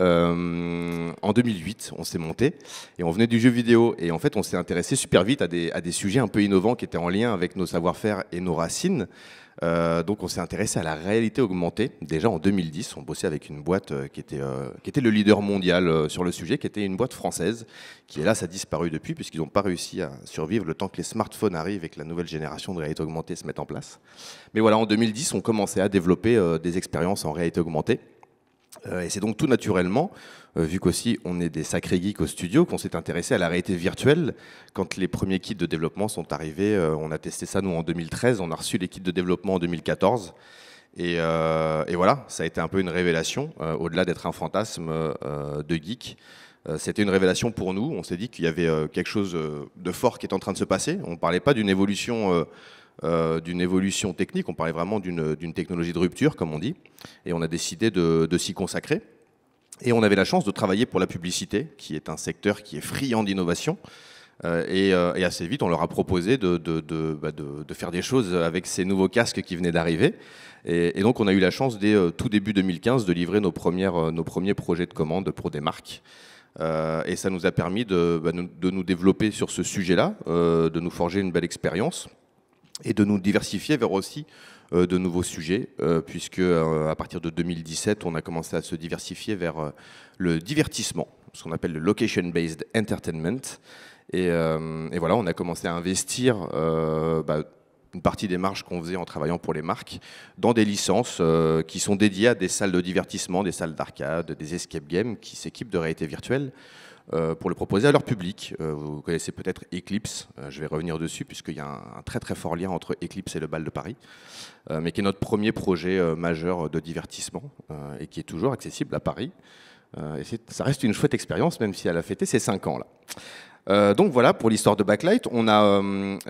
Euh, en deux mille huit, on s'est monté et on venait du jeu vidéo. Et en fait, on s'est intéressé super vite à des, à des sujets un peu innovants qui étaient en lien avec nos savoir-faire et nos racines. Euh, donc, on s'est intéressé à la réalité augmentée. Déjà en deux mille dix, on bossait avec une boîte qui était, euh, qui était le leader mondial euh, sur le sujet, qui était une boîte française, qui, hélas, a disparu depuis, puisqu'ils n'ont pas réussi à survivre le temps que les smartphones arrivent et que la nouvelle génération de réalité augmentée se mette en place. Mais voilà, en deux mille dix, on commençait à développer euh, des expériences en réalité augmentée. Euh, et c'est donc tout naturellement, euh, vu qu'aussi on est des sacrés geeks au studio, qu'on s'est intéressé à la réalité virtuelle. Quand les premiers kits de développement sont arrivés, euh, on a testé ça nous en deux mille treize, on a reçu les kits de développement en deux mille quatorze. Et, euh, et voilà, ça a été un peu une révélation, euh, au-delà d'être un fantasme euh, de geek. Euh, C'était une révélation pour nous, on s'est dit qu'il y avait euh, quelque chose de fort qui est en train de se passer. On ne parlait pas d'une évolution... Euh, Euh, d'une évolution technique, on parlait vraiment d'une technologie de rupture, comme on dit, et on a décidé de, de s'y consacrer. Et on avait la chance de travailler pour la publicité, qui est un secteur qui est friand d'innovation, euh, et, euh, et assez vite, on leur a proposé de, de, de, bah de, de faire des choses avec ces nouveaux casques qui venaient d'arriver. Et, et donc, on a eu la chance, dès euh, tout début deux mille quinze, de livrer nos, premières, euh, nos premiers projets de commande pour des marques. Euh, et ça nous a permis de, bah, de nous développer sur ce sujet-là, euh, de nous forger une belle expérience, et de nous diversifier vers aussi euh, de nouveaux sujets, euh, puisque euh, à partir de deux mille dix-sept, on a commencé à se diversifier vers euh, le divertissement, ce qu'on appelle le location-based entertainment. Et, euh, et voilà, on a commencé à investir euh, bah, une partie des marges qu'on faisait en travaillant pour les marques dans des licences euh, qui sont dédiées à des salles de divertissement, des salles d'arcade, des escape games qui s'équipent de réalité virtuelle. Euh, pour le proposer à leur public. Euh, vous connaissez peut-être Eclipse, euh, je vais revenir dessus puisqu'il y a un, un très très fort lien entre Eclipse et le bal de Paris, euh, mais qui est notre premier projet euh, majeur de divertissement euh, et qui est toujours accessible à Paris. Euh, et ça reste une chouette expérience même si elle a fêté ses cinq ans là. Euh, donc voilà pour l'histoire de Backlight. On a, euh,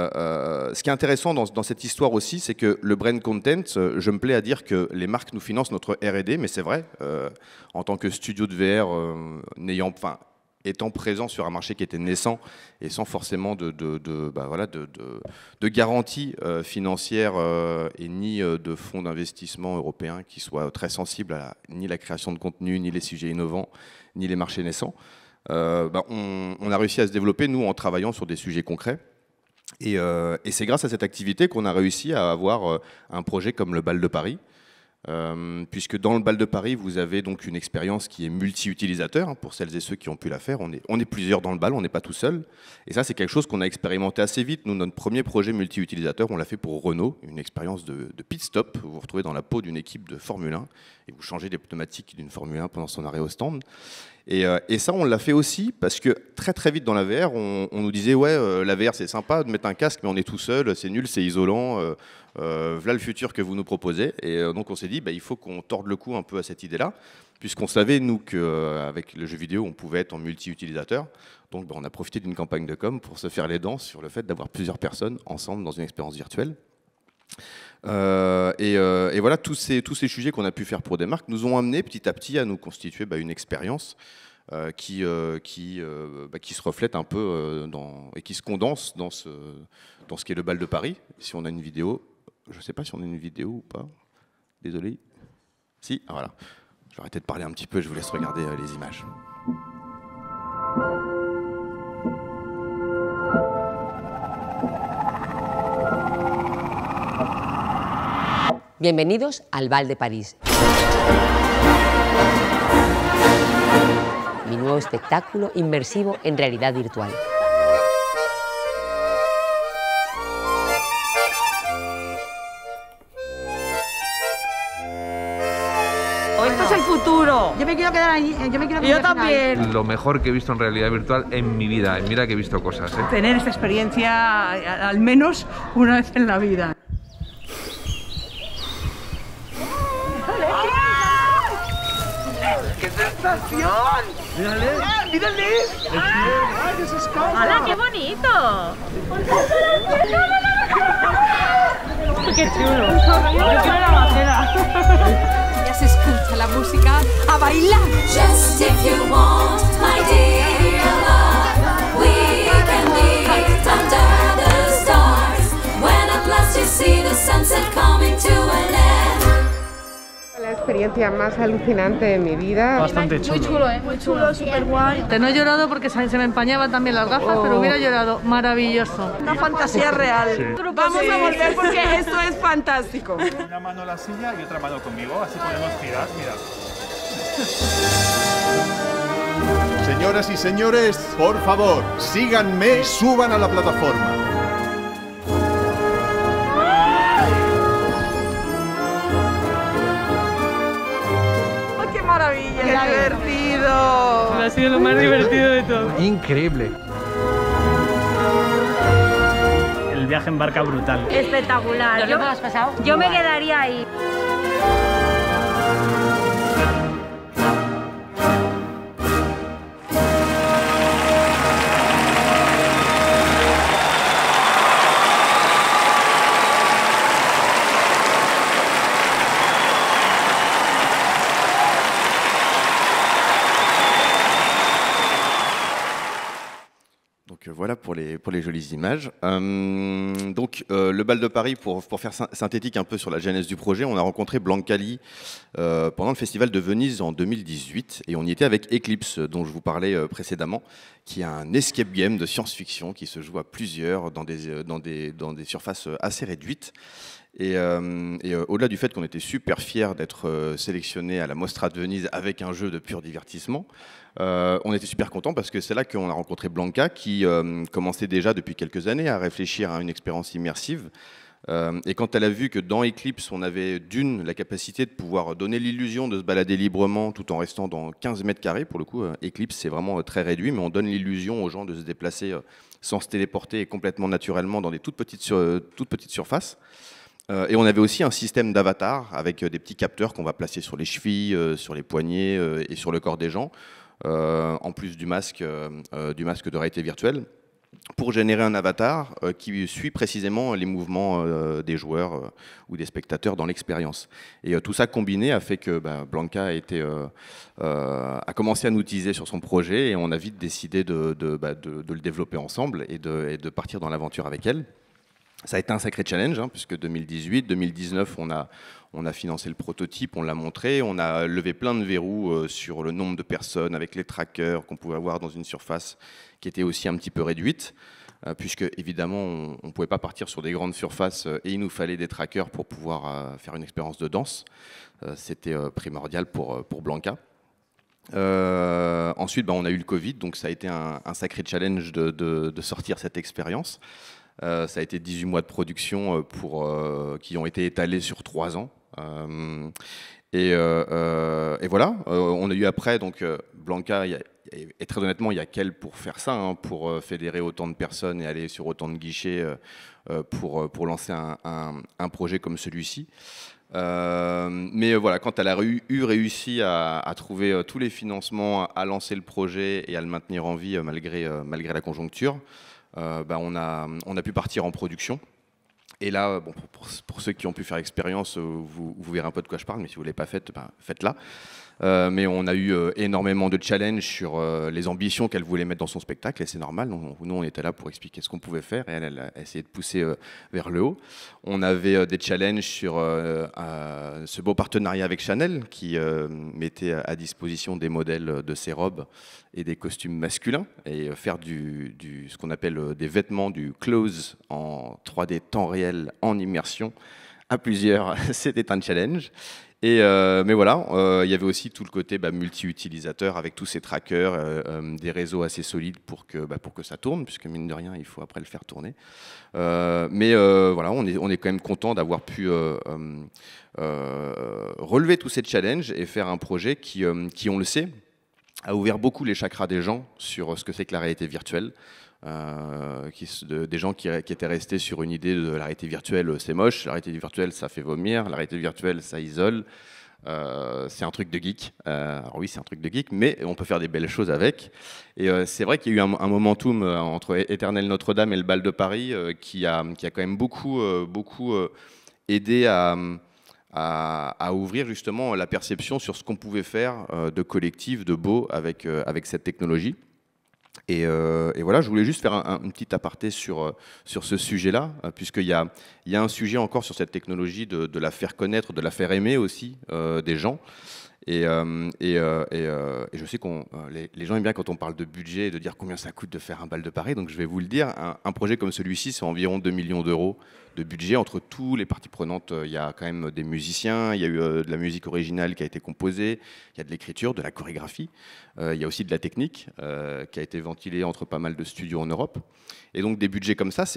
euh, ce qui est intéressant dans, dans cette histoire aussi, c'est que le brand content, euh, je me plais à dire que les marques nous financent notre R et D, mais c'est vrai, euh, en tant que studio de V R, euh, n'ayant, enfin, étant présent sur un marché qui était naissant et sans forcément de, de, de, bah voilà, de, de, de garantie euh, financière euh, et ni euh, de fonds d'investissement européens qui soient très sensibles à la, ni la création de contenu, ni les sujets innovants, ni les marchés naissants. Euh, bah on, on a réussi à se développer, nous, en travaillant sur des sujets concrets. Et, euh, et c'est grâce à cette activité qu'on a réussi à avoir euh, un projet comme le bal de Paris. Euh, puisque dans le bal de Paris, vous avez donc une expérience qui est multi-utilisateur, hein, pour celles et ceux qui ont pu la faire. On est, on est plusieurs dans le bal, on n'est pas tout seul. Et ça, c'est quelque chose qu'on a expérimenté assez vite. Nous, notre premier projet multi-utilisateur, on l'a fait pour Renault, une expérience de, de pit stop. Vous vous retrouvez dans la peau d'une équipe de Formule un et vous changez des pneumatiques d'une Formule un pendant son arrêt au stand. Et, euh, et ça, on l'a fait aussi parce que très très vite dans la V R, on, on nous disait ouais, euh, la V R c'est sympa de mettre un casque, mais on est tout seul, c'est nul, c'est isolant. Euh, euh, voilà le futur que vous nous proposez. Et euh, donc on s'est dit, bah, il faut qu'on torde le cou un peu à cette idée-là, puisqu'on savait nous qu'avec le jeu vidéo, on pouvait être en multi-utilisateur. Donc bah, on a profité d'une campagne de com pour se faire les dents sur le fait d'avoir plusieurs personnes ensemble dans une expérience virtuelle. Euh, et, euh, et voilà, tous ces, tous ces sujets qu'on a pu faire pour des marques nous ont amené petit à petit à nous constituer bah, une expérience euh, qui, euh, qui, euh, bah, qui se reflète un peu euh, dans, et qui se condense dans ce, dans ce qu'est le bal de Paris. Si on a une vidéo, je ne sais pas si on a une vidéo ou pas, désolé. Si, ah, voilà. Je vais arrêter de parler un petit peu, je vous laisse regarder euh, les images.
Bienvenidos al Bal de París. Mi nuevo espectáculo inmersivo en realidad virtual.
Esto es el futuro. Yo me quiero quedar ahí. Yo me quiero quedar. Yo también.
Ahí. Lo mejor que he visto en realidad virtual en mi vida. Mira que he visto cosas. ¿eh?
Tener esta experiencia al menos una vez en la vida. ¡Qué sensación! ¡Mírale! ¡Ah, mírale! ¡Ah, qué se escapa!
¡Hala, qué bonito! ¡Qué chulo! Yo quiero la bandera.
Ya se escucha la música a bailar.
Just if you want, my dear love, we can meet under the stars. When at last you see the sunset coming to an end.
La experiencia más alucinante de mi vida.
Bastante chulo.
Muy chulo, ¿eh? Muy chulo, súper guay.
No he llorado porque se me empañaban también las gafas, oh. pero hubiera llorado. Maravilloso.
Una fantasía real. Sí. Vamos sí. a volver porque esto es fantástico.
Una mano en la silla y otra mano conmigo, así podemos girar, mira.
Señoras y señores, por favor, síganme, suban a la plataforma.
¡Qué divertido!
Ha sido lo más divertido de todo.
Increíble.
El viaje en barca brutal.
Espectacular.
¿Yo, has pasado?
Yo me quedaría ahí.
Voilà pour les, pour les jolies images. Euh, donc, euh, le Bal de Paris, pour, pour faire synthétique un peu sur la genèse du projet, on a rencontré Blancali euh, pendant le Festival de Venise en deux mille dix-huit et on y était avec Eclipse, dont je vous parlais euh, précédemment, qui est un escape game de science-fiction qui se joue à plusieurs dans des, dans des, dans des surfaces assez réduites. Et, euh, et euh, au-delà du fait qu'on était super fiers d'être euh, sélectionnés à la Mostra de Venise avec un jeu de pur divertissement, euh, on était super contents parce que c'est là qu'on a rencontré Blanca qui euh, commençait déjà depuis quelques années à réfléchir à une expérience immersive. Euh, et quand elle a vu que dans Eclipse, on avait d'une la capacité de pouvoir donner l'illusion de se balader librement tout en restant dans quinze mètres carrés, pour le coup, euh, Eclipse c'est vraiment euh, très réduit, mais on donne l'illusion aux gens de se déplacer euh, sans se téléporter et complètement naturellement dans des toutes petites, sur, euh, toutes petites surfaces. Euh, et on avait aussi un système d'avatar avec euh, des petits capteurs qu'on va placer sur les chevilles, euh, sur les poignets euh, et sur le corps des gens, euh, en plus du masque, euh, euh, du masque de réalité virtuelle, pour générer un avatar euh, qui suit précisément les mouvements euh, des joueurs euh, ou des spectateurs dans l'expérience. Et euh, tout ça combiné a fait que bah, Blanca a, été, euh, euh, a commencé à nous utiliser sur son projet et on a vite décidé de, de, bah, de, de le développer ensemble et de, et de partir dans l'aventure avec elle. Ça a été un sacré challenge, hein, puisque deux mille dix-huit, deux mille dix-neuf, on a, on a financé le prototype, on l'a montré, on a levé plein de verrous euh, sur le nombre de personnes avec les trackers qu'on pouvait avoir dans une surface qui était aussi un petit peu réduite, euh, puisque évidemment on ne pouvait pas partir sur des grandes surfaces euh, et il nous fallait des trackers pour pouvoir euh, faire une expérience de danse. Euh, C'était euh, primordial pour, pour Blanca. Euh, ensuite, bah, on a eu le Covid, donc ça a été un, un sacré challenge de, de, de sortir cette expérience. Euh, ça a été dix-huit mois de production pour, euh, qui ont été étalés sur trois ans. Euh, et, euh, et voilà, euh, on a eu après donc, euh, Blanca, il y a, et très honnêtement, il n'y a qu'elle pour faire ça, hein, pour fédérer autant de personnes et aller sur autant de guichets euh, pour, pour lancer un, un, un projet comme celui-ci. Euh, mais voilà, quand elle a eu, eu réussi à, à trouver euh, tous les financements, à lancer le projet et à le maintenir en vie euh, malgré, euh, malgré la conjoncture, euh, bah, on, a, on a pu partir en production. Et là, bon, pour, pour ceux qui ont pu faire l'expérience, vous, vous verrez un peu de quoi je parle, mais si vous ne l'avez pas faite, ben, faites-la. Euh, mais on a eu euh, énormément de challenges sur euh, les ambitions qu'elle voulait mettre dans son spectacle, et c'est normal. On, nous, on était là pour expliquer ce qu'on pouvait faire, et elle, elle a essayé de pousser euh, vers le haut. On avait euh, des challenges sur euh, euh, ce beau partenariat avec Chanel, qui euh, mettait à disposition des modèles de ses robes et des costumes masculins, et euh, faire du, du, ce qu'on appelle euh, des vêtements, du clothes en trois D temps réel, en immersion, à plusieurs, c'était un challenge. Et euh, mais voilà, euh, il y avait aussi tout le côté bah, multi-utilisateur avec tous ces trackers, euh, euh, des réseaux assez solides pour que, bah, pour que ça tourne, puisque mine de rien, il faut après le faire tourner. Euh, mais euh, voilà, on est, on est quand même content d'avoir pu euh, euh, relever tous ces challenges et faire un projet qui, euh, qui, on le sait, a ouvert beaucoup les chakras des gens sur ce que c'est que la réalité virtuelle. Euh, qui, de, des gens qui, qui étaient restés sur une idée de la réalité virtuelle, c'est moche, la réalité virtuelle, ça fait vomir, la réalité virtuelle, ça isole, euh, c'est un truc de geek. Euh, alors oui, c'est un truc de geek, mais on peut faire des belles choses avec. Et euh, c'est vrai qu'il y a eu un, un momentum entre Éternel Notre-Dame et le Bal de Paris euh, qui, a, qui a quand même beaucoup, euh, beaucoup euh, aidé à... À, à ouvrir justement la perception sur ce qu'on pouvait faire euh, de collectif, de beau avec, euh, avec cette technologie. Et, euh, et voilà, je voulais juste faire un, un petit aparté sur, sur ce sujet-là, euh, puisqu'il y a, il y a un sujet encore sur cette technologie de, de la faire connaître, de la faire aimer aussi euh, des gens. Et, euh, et, euh, et, euh, et je sais que les, les gens aiment bien quand on parle de budget et de dire combien ça coûte de faire un bal de Paris. Donc je vais vous le dire, un, un projet comme celui-ci, c'est environ deux millions d'euros de budget entre tous les parties prenantes. Il y a quand même des musiciens, il y a eu de la musique originale qui a été composée, il y a de l'écriture, de la chorégraphie, euh, il y a aussi de la technique euh, qui a été ventilée entre pas mal de studios en Europe. Et donc des budgets comme ça,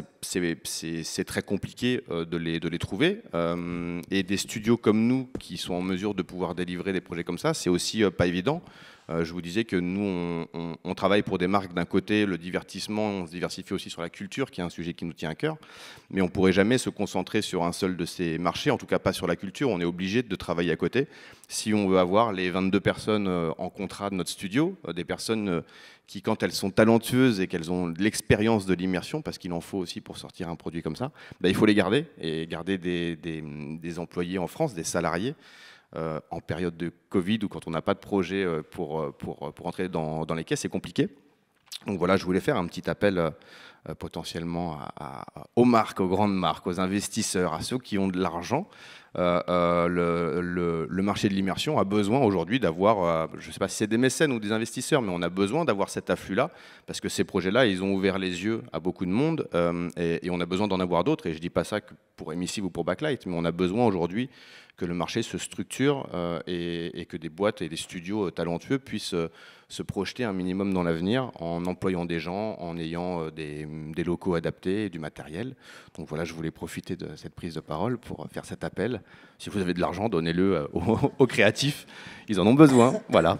c'est très compliqué euh, de, les, de les trouver. Euh, et des studios comme nous qui sont en mesure de pouvoir délivrer des projets comme ça, c'est aussi euh, pas évident. Euh, je vous disais que nous, on, on, on travaille pour des marques d'un côté, le divertissement, on se diversifie aussi sur la culture, qui est un sujet qui nous tient à cœur, mais on ne pourrait jamais se concentrer sur un seul de ces marchés, en tout cas pas sur la culture, on est obligé de travailler à côté. Si on veut avoir les vingt-deux personnes en contrat de notre studio, des personnes qui, quand elles sont talentueuses et qu'elles ont l'expérience de l'immersion, parce qu'il en faut aussi pour sortir un produit comme ça, bah, il faut les garder, et garder des, des, des employés en France, des salariés, Euh, en période de Covid ou quand on n'a pas de projet pour, pour, pour entrer dans, dans les caisses, c'est compliqué. Donc voilà, je voulais faire un petit appel euh, potentiellement à, à, aux marques, aux grandes marques, aux investisseurs, à ceux qui ont de l'argent. Euh, euh, le, le, le marché de l'immersion a besoin aujourd'hui d'avoir, euh, je ne sais pas si c'est des mécènes ou des investisseurs, mais on a besoin d'avoir cet afflux-là, parce que ces projets-là, ils ont ouvert les yeux à beaucoup de monde, euh, et, et on a besoin d'en avoir d'autres. Et je ne dis pas ça que pour Emissive ou pour Backlight, mais on a besoin aujourd'hui que le marché se structure euh, et, et que des boîtes et des studios talentueux puissent euh, se projeter un minimum dans l'avenir en employant des gens, en ayant euh, des, des locaux adaptés, du matériel. Donc voilà, je voulais profiter de cette prise de parole pour faire cet appel. Si vous avez de l'argent, donnez-le aux, aux créatifs, ils en ont besoin. Voilà.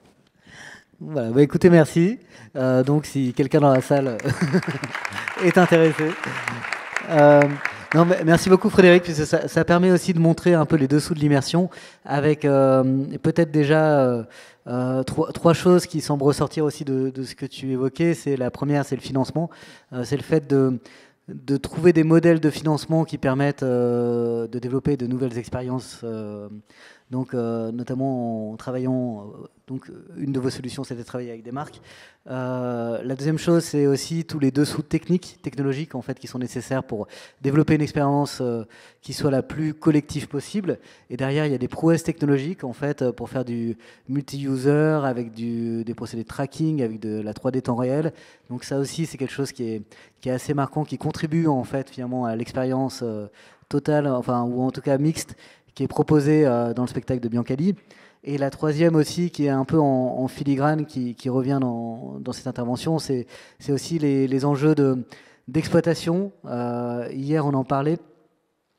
Voilà, bah écoutez, merci. Euh, donc si quelqu'un dans la salle est intéressé... Euh, Non, mais merci beaucoup Frédéric, puisque ça, ça permet aussi de montrer un peu les dessous de l'immersion avec euh, peut-être déjà euh, euh, trois, trois choses qui semblent ressortir aussi de, de ce que tu évoquais. C'est la première, c'est le financement, euh, c'est le fait de, de trouver des modèles de financement qui permettent euh, de développer de nouvelles expériences. Euh, donc, euh, notamment en travaillant, euh, donc une de vos solutions, c'était de travailler avec des marques. Euh, la deuxième chose, c'est aussi tous les dessous techniques, technologiques, en fait, qui sont nécessaires pour développer une expérience euh, qui soit la plus collective possible. Et derrière, il y a des prouesses technologiques, en fait, pour faire du multi-user, avec du, des procédés de tracking, avec de la trois D temps réel. Donc ça aussi, c'est quelque chose qui est, qui est assez marquant, qui contribue, en fait, finalement, à l'expérience euh, totale, enfin, ou en tout cas mixte, qui est proposée euh, dans le spectacle de Biancali. Et la troisième aussi, qui est un peu en, en filigrane, qui, qui revient dans, dans cette intervention, c'est aussi les, les enjeux d'exploitation. De, euh, hier, on en parlait.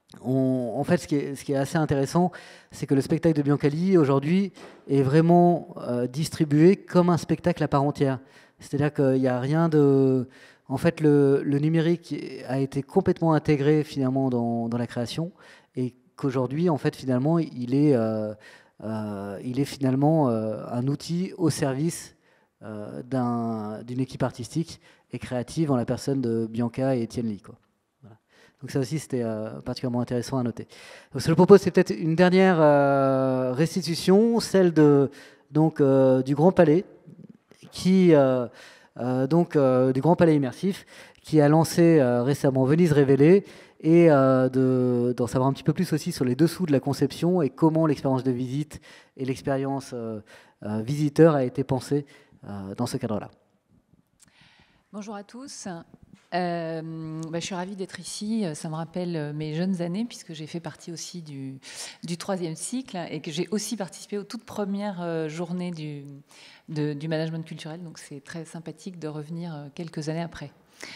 on, en fait, ce qui, est, ce qui est assez intéressant, c'est que le spectacle de Biancali, aujourd'hui, est vraiment euh, distribué comme un spectacle à part entière. C'est-à-dire qu'il n'y a rien de... En fait, le, le numérique a été complètement intégré, finalement, dans, dans la création, et qu'aujourd'hui, en fait, finalement, il est, euh, euh, il est finalement euh, un outil au service euh, d'un, d'une équipe artistique et créative en la personne de Bianca et Étienne Lee, quoi. Voilà. Donc ça aussi, c'était euh, particulièrement intéressant à noter. Donc, ce que je propose, c'est peut-être une dernière euh, restitution, celle de, donc, euh, du Grand Palais, qui, euh, euh, donc, euh, du Grand Palais immersif, qui a lancé euh, récemment Venise Révélée, et euh, de, d'en savoir un petit peu plus aussi sur les dessous de la conception et comment l'expérience de visite et l'expérience euh, euh, visiteur a été pensée euh, dans ce cadre-là.
Bonjour à tous. Euh, bah, je suis ravie d'être ici. Ça me rappelle mes jeunes années, puisque j'ai fait partie aussi du, du troisième cycle et que j'ai aussi participé aux toutes premières euh, journées du, de, du management culturel. Donc c'est très sympathique de revenir quelques années après.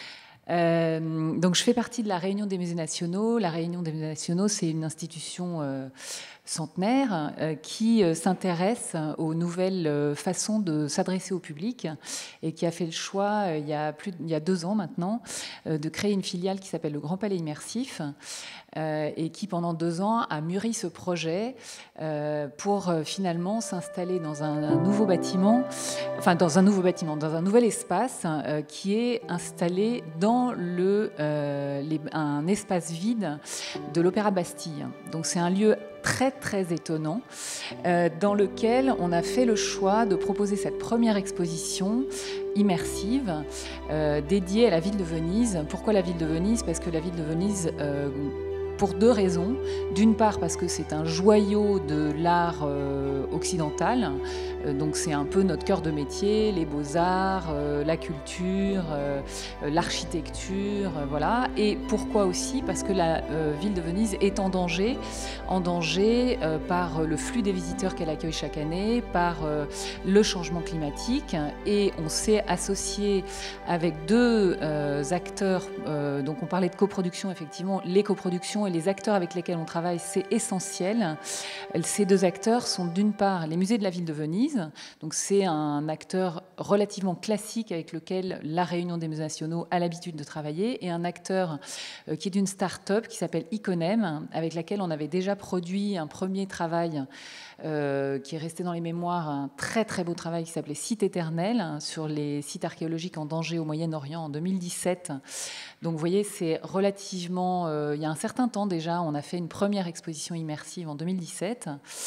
Euh, donc je fais partie de la Réunion des musées nationaux. La Réunion des musées nationaux, c'est une institution euh, centenaire euh, qui euh, s'intéresse aux nouvelles euh, façons de s'adresser au public et qui a fait le choix, euh, il, y a plus de, il y a deux ans maintenant, euh, de créer une filiale qui s'appelle le Grand Palais Immersif euh, et qui, pendant deux ans, a mûri ce projet euh, pour euh, finalement s'installer dans un, un nouveau bâtiment, enfin dans un nouveau bâtiment, dans un nouvel espace euh, qui est installé dans le, euh, les, un espace vide de l'Opéra Bastille. Donc c'est un lieu très très étonnant euh, dans lequel on a fait le choix de proposer cette première exposition immersive euh, dédiée à la ville de Venise. Pourquoi la ville de Venise? Parce que la ville de Venise, euh, pour deux raisons. D'une part parce que c'est un joyau de l'art euh, occidental, euh, donc c'est un peu notre cœur de métier, les beaux-arts, euh, la culture, euh, l'architecture, euh, voilà. Et pourquoi aussi? Parce que la euh, ville de Venise est en danger, en danger euh, par le flux des visiteurs qu'elle accueille chaque année, par euh, le changement climatique, et on s'est associé avec deux euh, acteurs, euh, donc on parlait de coproduction, effectivement, les coproductions et les acteurs avec lesquels on travaille, c'est essentiel. Ces deux acteurs sont d'une part les musées de la ville de Venise, donc c'est un acteur relativement classique avec lequel la Réunion des musées nationaux a l'habitude de travailler, et un acteur euh, qui est d'une start-up qui s'appelle Iconem, avec laquelle on avait déjà produit un premier travail euh, qui est resté dans les mémoires, un très très beau travail qui s'appelait Site éternel, hein, sur les sites archéologiques en danger au Moyen-Orient en deux mille dix-sept. Donc vous voyez, c'est relativement... Euh, il y a un certain temps déjà, on a fait une première exposition immersive en deux mille dix-sept.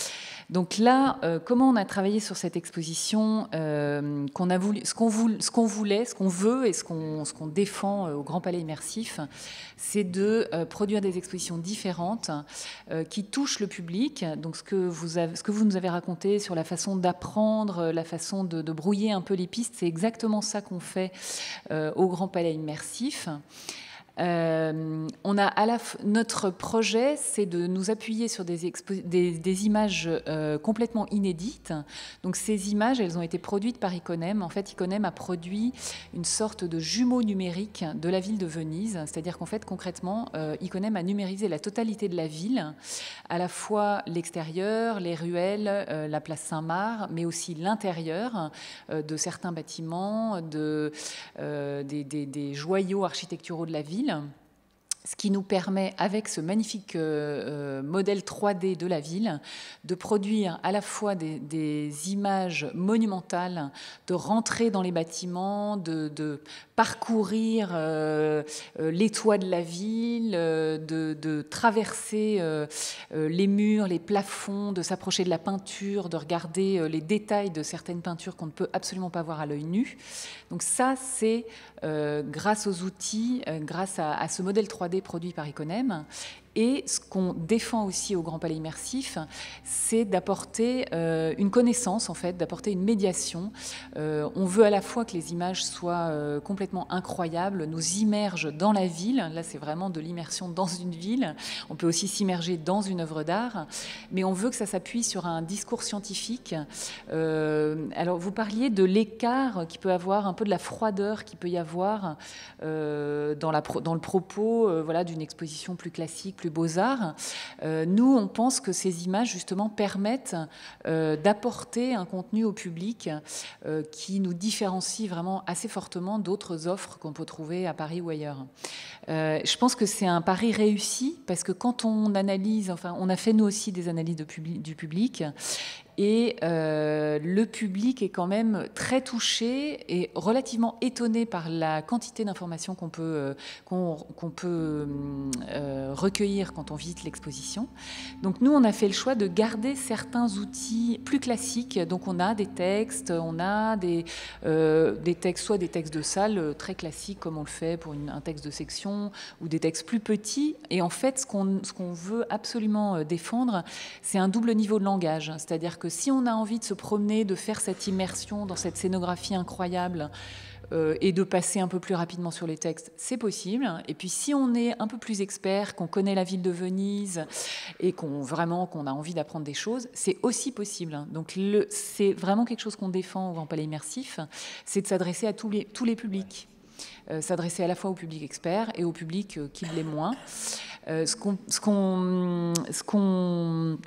Donc là, euh, comment on a travaillé sur cette exposition, euh, qu'on a voulu, ce qu'on voulait, ce qu'on voulait, ce qu'on veut et ce qu'on, ce qu'on défend euh, au Grand Palais Immersif, c'est de euh, produire des expositions différentes euh, qui touchent le public. Donc ce que vous avez, ce que vous nous avez raconté sur la façon d'apprendre, la façon de, de brouiller un peu les pistes, c'est exactement ça qu'on fait euh, au Grand Palais Immersif. Euh, on a à la f... Notre projet, c'est de nous appuyer sur des, expo... des, des images euh, complètement inédites. Donc ces images, elles ont été produites par Iconem. En fait, Iconem a produit une sorte de jumeau numérique de la ville de Venise. C'est-à-dire qu'en fait, concrètement, euh, Iconem a numérisé la totalité de la ville, à la fois l'extérieur, les ruelles, euh, la place Saint-Marc, mais aussi l'intérieur euh, de certains bâtiments, de, euh, des, des, des joyaux architecturaux de la ville. Ce qui nous permet, avec ce magnifique euh, modèle trois D de la ville, de produire à la fois des, des images monumentales, de rentrer dans les bâtiments, de, de parcourir euh, euh, les toits de la ville, euh, de, de traverser euh, euh, les murs, les plafonds, de s'approcher de la peinture, de regarder euh, les détails de certaines peintures qu'on ne peut absolument pas voir à l'œil nu. Donc ça, c'est euh, grâce aux outils, euh, grâce à, à ce modèle trois D produit par Iconem. Et ce qu'on défend aussi au Grand Palais Immersif, c'est d'apporter euh, une connaissance, en fait, d'apporter une médiation. Euh, on veut à la fois que les images soient euh, complètement incroyables, nous immergent dans la ville. Là, c'est vraiment de l'immersion dans une ville. On peut aussi s'immerger dans une œuvre d'art, mais on veut que ça s'appuie sur un discours scientifique. Euh, alors, vous parliez de l'écart qui peut avoir, un peu de la froideur qui peut y avoir euh, dans, la, dans le propos euh, voilà, d'une exposition plus classique, plus plus beaux-arts. Euh, nous, on pense que ces images, justement, permettent euh, d'apporter un contenu au public euh, qui nous différencie vraiment assez fortement d'autres offres qu'on peut trouver à Paris ou ailleurs. Euh, je pense que c'est un pari réussi, parce que quand on analyse, enfin, on a fait nous aussi des analyses de publi- du public, et euh, le public est quand même très touché et relativement étonné par la quantité d'informations qu'on peut, euh, qu'on, qu'on peut euh, recueillir quand on visite l'exposition. Donc nous, on a fait le choix de garder certains outils plus classiques. Donc on a des textes, on a des, euh, des textes, soit des textes de salle très classiques, comme on le fait pour une, un texte de section, ou des textes plus petits. Et en fait, ce qu'on, ce qu'on veut absolument défendre, c'est un double niveau de langage. C'est-à-dire que si on a envie de se promener, de faire cette immersion dans cette scénographie incroyable euh, et de passer un peu plus rapidement sur les textes, c'est possible. Et puis si on est un peu plus expert, qu'on connaît la ville de Venise et qu'on vraiment qu'on a envie d'apprendre des choses, c'est aussi possible. Donc le, c'est vraiment quelque chose qu'on défend au Grand Palais Immersif, c'est de s'adresser à tous les, tous les publics. Euh, s'adresser à la fois au public expert et au public euh, qui l'est moins. Euh, ce qu'on... Ce qu'on, ce qu'on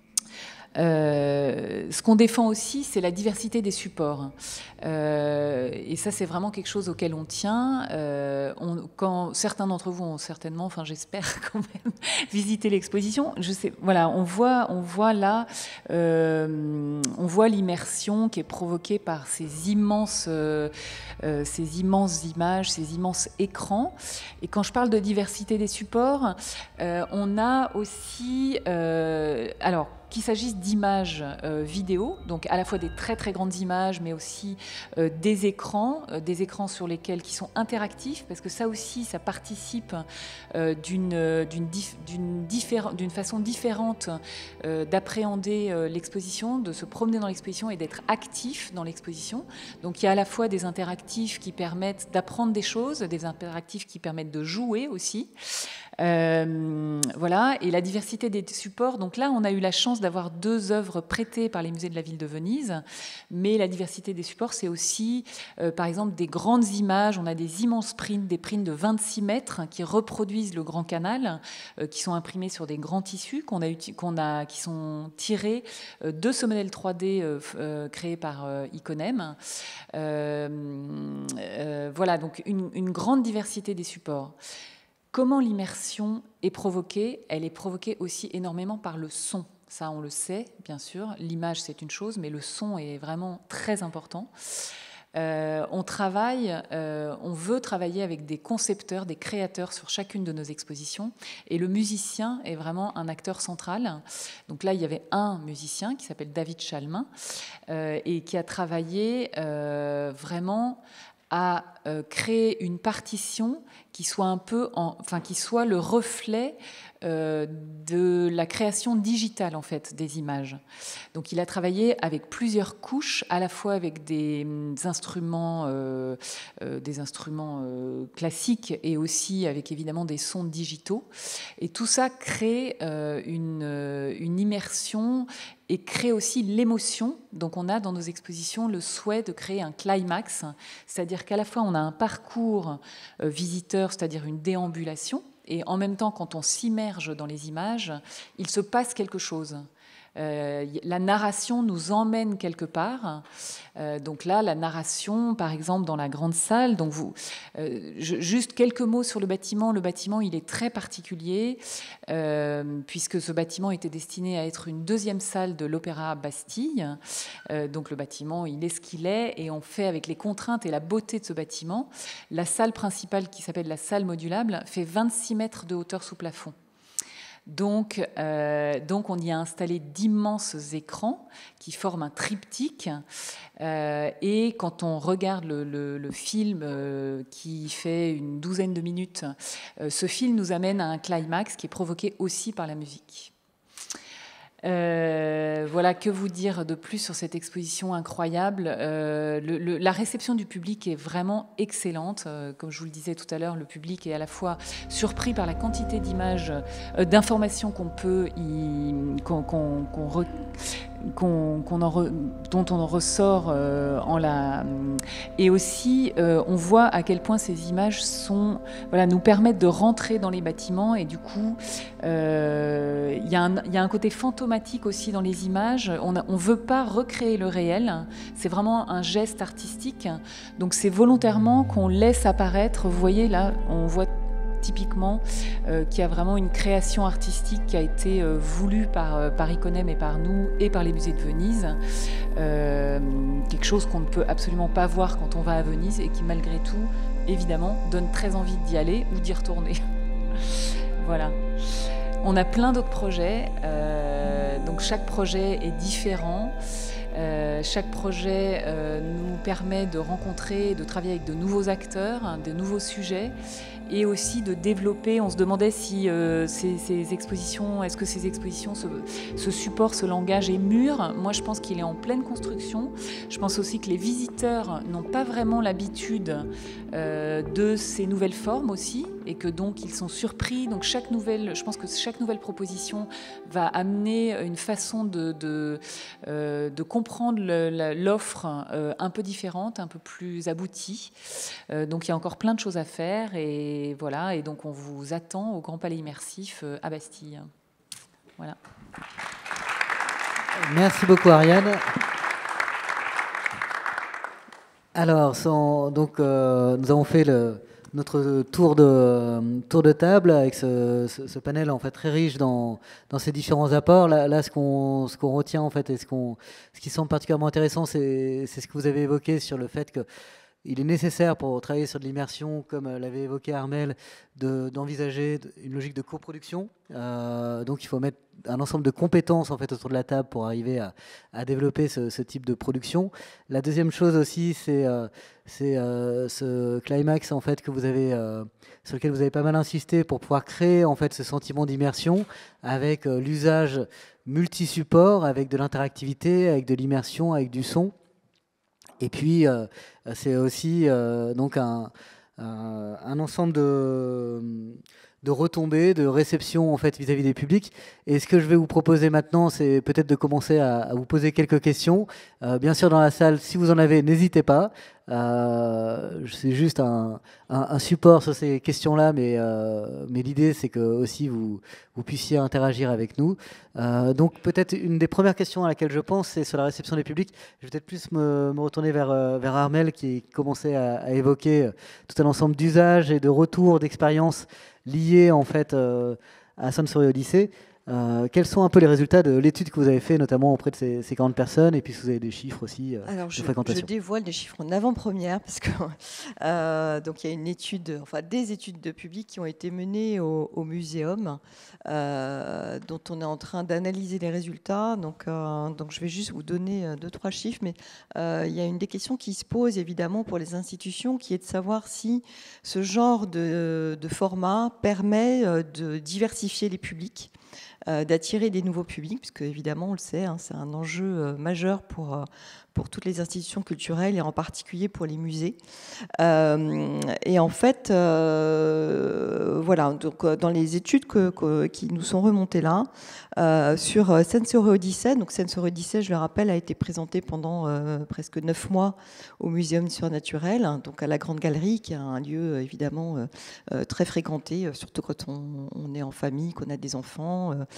Euh, ce qu'on défend aussi, c'est la diversité des supports. Euh, et ça, c'est vraiment quelque chose auquel on tient. Euh, on, quand certains d'entre vous ont certainement, enfin j'espère quand même, visité l'exposition, je sais, voilà, on voit, on voit là, euh, on voit l'immersion qui est provoquée par ces immenses, euh, euh, ces immenses images, ces immenses écrans. Et quand je parle de diversité des supports, euh, on a aussi, euh, alors, qu'il s'agisse d'images euh, vidéo, donc à la fois des très très grandes images, mais aussi euh, des écrans, euh, des écrans sur lesquels qui sont interactifs, parce que ça aussi, ça participe euh, d'une d'une dif, d'une diffé- d'une façon différente euh, d'appréhender euh, l'exposition, de se promener dans l'exposition et d'être actif dans l'exposition. Donc il y a à la fois des interactifs qui permettent d'apprendre des choses, des interactifs qui permettent de jouer aussi. Euh, voilà, et la diversité des supports. Donc là, on a eu la chance d'avoir deux œuvres prêtées par les musées de la ville de Venise, mais la diversité des supports, c'est aussi, euh, par exemple, des grandes images. On a des immenses prints, des prints de vingt-six mètres qui reproduisent le Grand Canal, euh, qui sont imprimés sur des grands tissus qu'on a, qu'on a, qui sont tirés euh, de ce modèle trois D euh, euh, créé par euh, Iconem. Euh, euh, voilà, donc une, une grande diversité des supports. Comment l'immersion est provoquée? Elle est provoquée aussi énormément par le son. Ça, on le sait, bien sûr. L'image, c'est une chose, mais le son est vraiment très important. Euh, on travaille, euh, on veut travailler avec des concepteurs, des créateurs sur chacune de nos expositions. Et le musicien est vraiment un acteur central. Donc là, il y avait un musicien qui s'appelle David Chalmin euh, et qui a travaillé euh, vraiment à euh, créer une partition qui soit un peu, en, enfin qui soit le reflet euh, de la création digitale en fait des images. Donc il a travaillé avec plusieurs couches, à la fois avec des instruments, euh, euh, des instruments euh, classiques et aussi avec évidemment des sons digitaux. Et tout ça crée euh, une, une immersion et crée aussi l'émotion. Donc on a dans nos expositions le souhait de créer un climax, c'est-à-dire qu'à la fois on a un parcours euh, visiteur, c'est-à-dire une déambulation, et en même temps quand on s'immerge dans les images, il se passe quelque chose. Euh, la narration nous emmène quelque part. Euh, donc là, la narration, par exemple, dans la grande salle. Donc vous, euh, je, juste quelques mots sur le bâtiment. Le bâtiment, il est très particulier euh, puisque ce bâtiment était destiné à être une deuxième salle de l'Opéra Bastille. Euh, donc le bâtiment, il est ce qu'il est, et on fait avec les contraintes et la beauté de ce bâtiment. La salle principale, qui s'appelle la salle modulable, fait vingt-six mètres de hauteur sous plafond. Donc, euh, donc, on y a installé d'immenses écrans qui forment un triptyque. Euh, et quand on regarde le, le, le film euh, qui fait une douzaine de minutes, euh, ce film nous amène à un climax qui est provoqué aussi par la musique. Euh, voilà, que vous dire de plus sur cette exposition incroyable. Euh, le, le, la réception du public est vraiment excellente. Euh, comme je vous le disais tout à l'heure, le public est à la fois surpris par la quantité d'images, euh, d'informations qu'on peut y, qu'on, qu'on, qu'on re, qu'on, qu'on en re, dont on en ressort euh, en la... Et aussi, euh, on voit à quel point ces images sont, voilà, nous permettent de rentrer dans les bâtiments et du coup, euh, il y a un, il y a un côté fantomatique aussi dans les images. On ne veut pas recréer le réel, c'est vraiment un geste artistique. Donc c'est volontairement qu'on laisse apparaître, vous voyez là, on voit typiquement, euh, qui a vraiment une création artistique qui a été euh, voulue par, euh, par Iconem et par nous et par les musées de Venise. Euh, quelque chose qu'on ne peut absolument pas voir quand on va à Venise et qui malgré tout, évidemment, donne très envie d'y aller ou d'y retourner. Voilà. On a plein d'autres projets, euh, donc chaque projet est différent. Euh, chaque projet euh, nous permet de rencontrer, de travailler avec de nouveaux acteurs, hein, de nouveaux sujets, et aussi de développer. On se demandait si euh, ces, ces expositions, est-ce que ces expositions, ce, ce support, ce langage est mûr. Moi, je pense qu'il est en pleine construction. Je pense aussi que les visiteurs n'ont pas vraiment l'habitude euh, de ces nouvelles formes aussi, et que donc ils sont surpris. Donc chaque nouvelle, je pense que chaque nouvelle proposition va amener une façon de, de, euh, de comprendre le, l'offre euh, un peu différente, un peu plus aboutie. Euh, donc il y a encore plein de choses à faire et voilà. Et donc on vous attend au Grand Palais Immersif euh, à Bastille. Voilà.
Merci beaucoup Ariane. Alors, sans, donc euh, nous avons fait le notre tour de, tour de table avec ce, ce, ce panel en fait très riche dans, dans ces différents apports. Là, là ce qu'on ce qu'on retient en fait et ce, qu'on, ce qui semble particulièrement intéressant, c'est, c'est ce que vous avez évoqué sur le fait que il est nécessaire pour travailler sur de l'immersion, comme l'avait évoqué Armelle, de, d'envisager une logique de coproduction. Euh, donc il faut mettre un ensemble de compétences en fait autour de la table pour arriver à, à développer ce, ce type de production. La deuxième chose aussi, c'est, euh, c'est euh, ce climax en fait que vous avez, euh, sur lequel vous avez pas mal insisté pour pouvoir créer en fait ce sentiment d'immersion avec euh, l'usage multi-support, avec de l'interactivité, avec de l'immersion, avec du son. Et puis, euh, c'est aussi euh, donc un, un, un ensemble de, de retombées, de réceptions en fait, vis-à-vis des publics. Et ce que je vais vous proposer maintenant, c'est peut-être de commencer à, à vous poser quelques questions. Euh, bien sûr, dans la salle, si vous en avez, n'hésitez pas. Euh, c'est juste un, un, un support sur ces questions-là, mais, euh, mais l'idée, c'est que aussi vous, vous puissiez interagir avec nous. Euh, donc, peut-être une des premières questions à laquelle je pense, c'est sur la réception des publics. Je vais peut-être plus me, me retourner vers, vers Armelle, qui commençait à, à évoquer tout un ensemble d'usages et de retours d'expériences liés en fait euh, à Sensory Odyssey. Euh, quels sont un peu les résultats de l'étude que vous avez fait, notamment auprès de ces, ces quarante personnes, et puis si vous avez des chiffres aussi euh,
Alors,
de
je,
fréquentation.
Je dévoile des chiffres en avant-première parce que euh, donc il y a une étude, enfin des études de public qui ont été menées au, au muséum, euh, dont on est en train d'analyser les résultats. Donc, euh, donc je vais juste vous donner deux trois chiffres, mais euh, il y a une des questions qui se posent évidemment pour les institutions, qui est de savoir si ce genre de, de format permet de diversifier les publics. Euh, d'attirer des nouveaux publics, puisque évidemment, on le sait, hein, c'est un enjeu euh, majeur pour, euh, pour toutes les institutions culturelles et en particulier pour les musées. Euh, et en fait, euh, voilà, donc, dans les études que, que, qui nous sont remontées là, euh, sur Sensory Odyssey, donc Sensory Odyssey, je le rappelle, a été présenté pendant euh, presque neuf mois au Muséum surnaturel, hein, donc à la Grande Galerie, qui est un lieu évidemment euh, euh, très fréquenté, surtout quand on, on est en famille, qu'on a des enfants. Euh,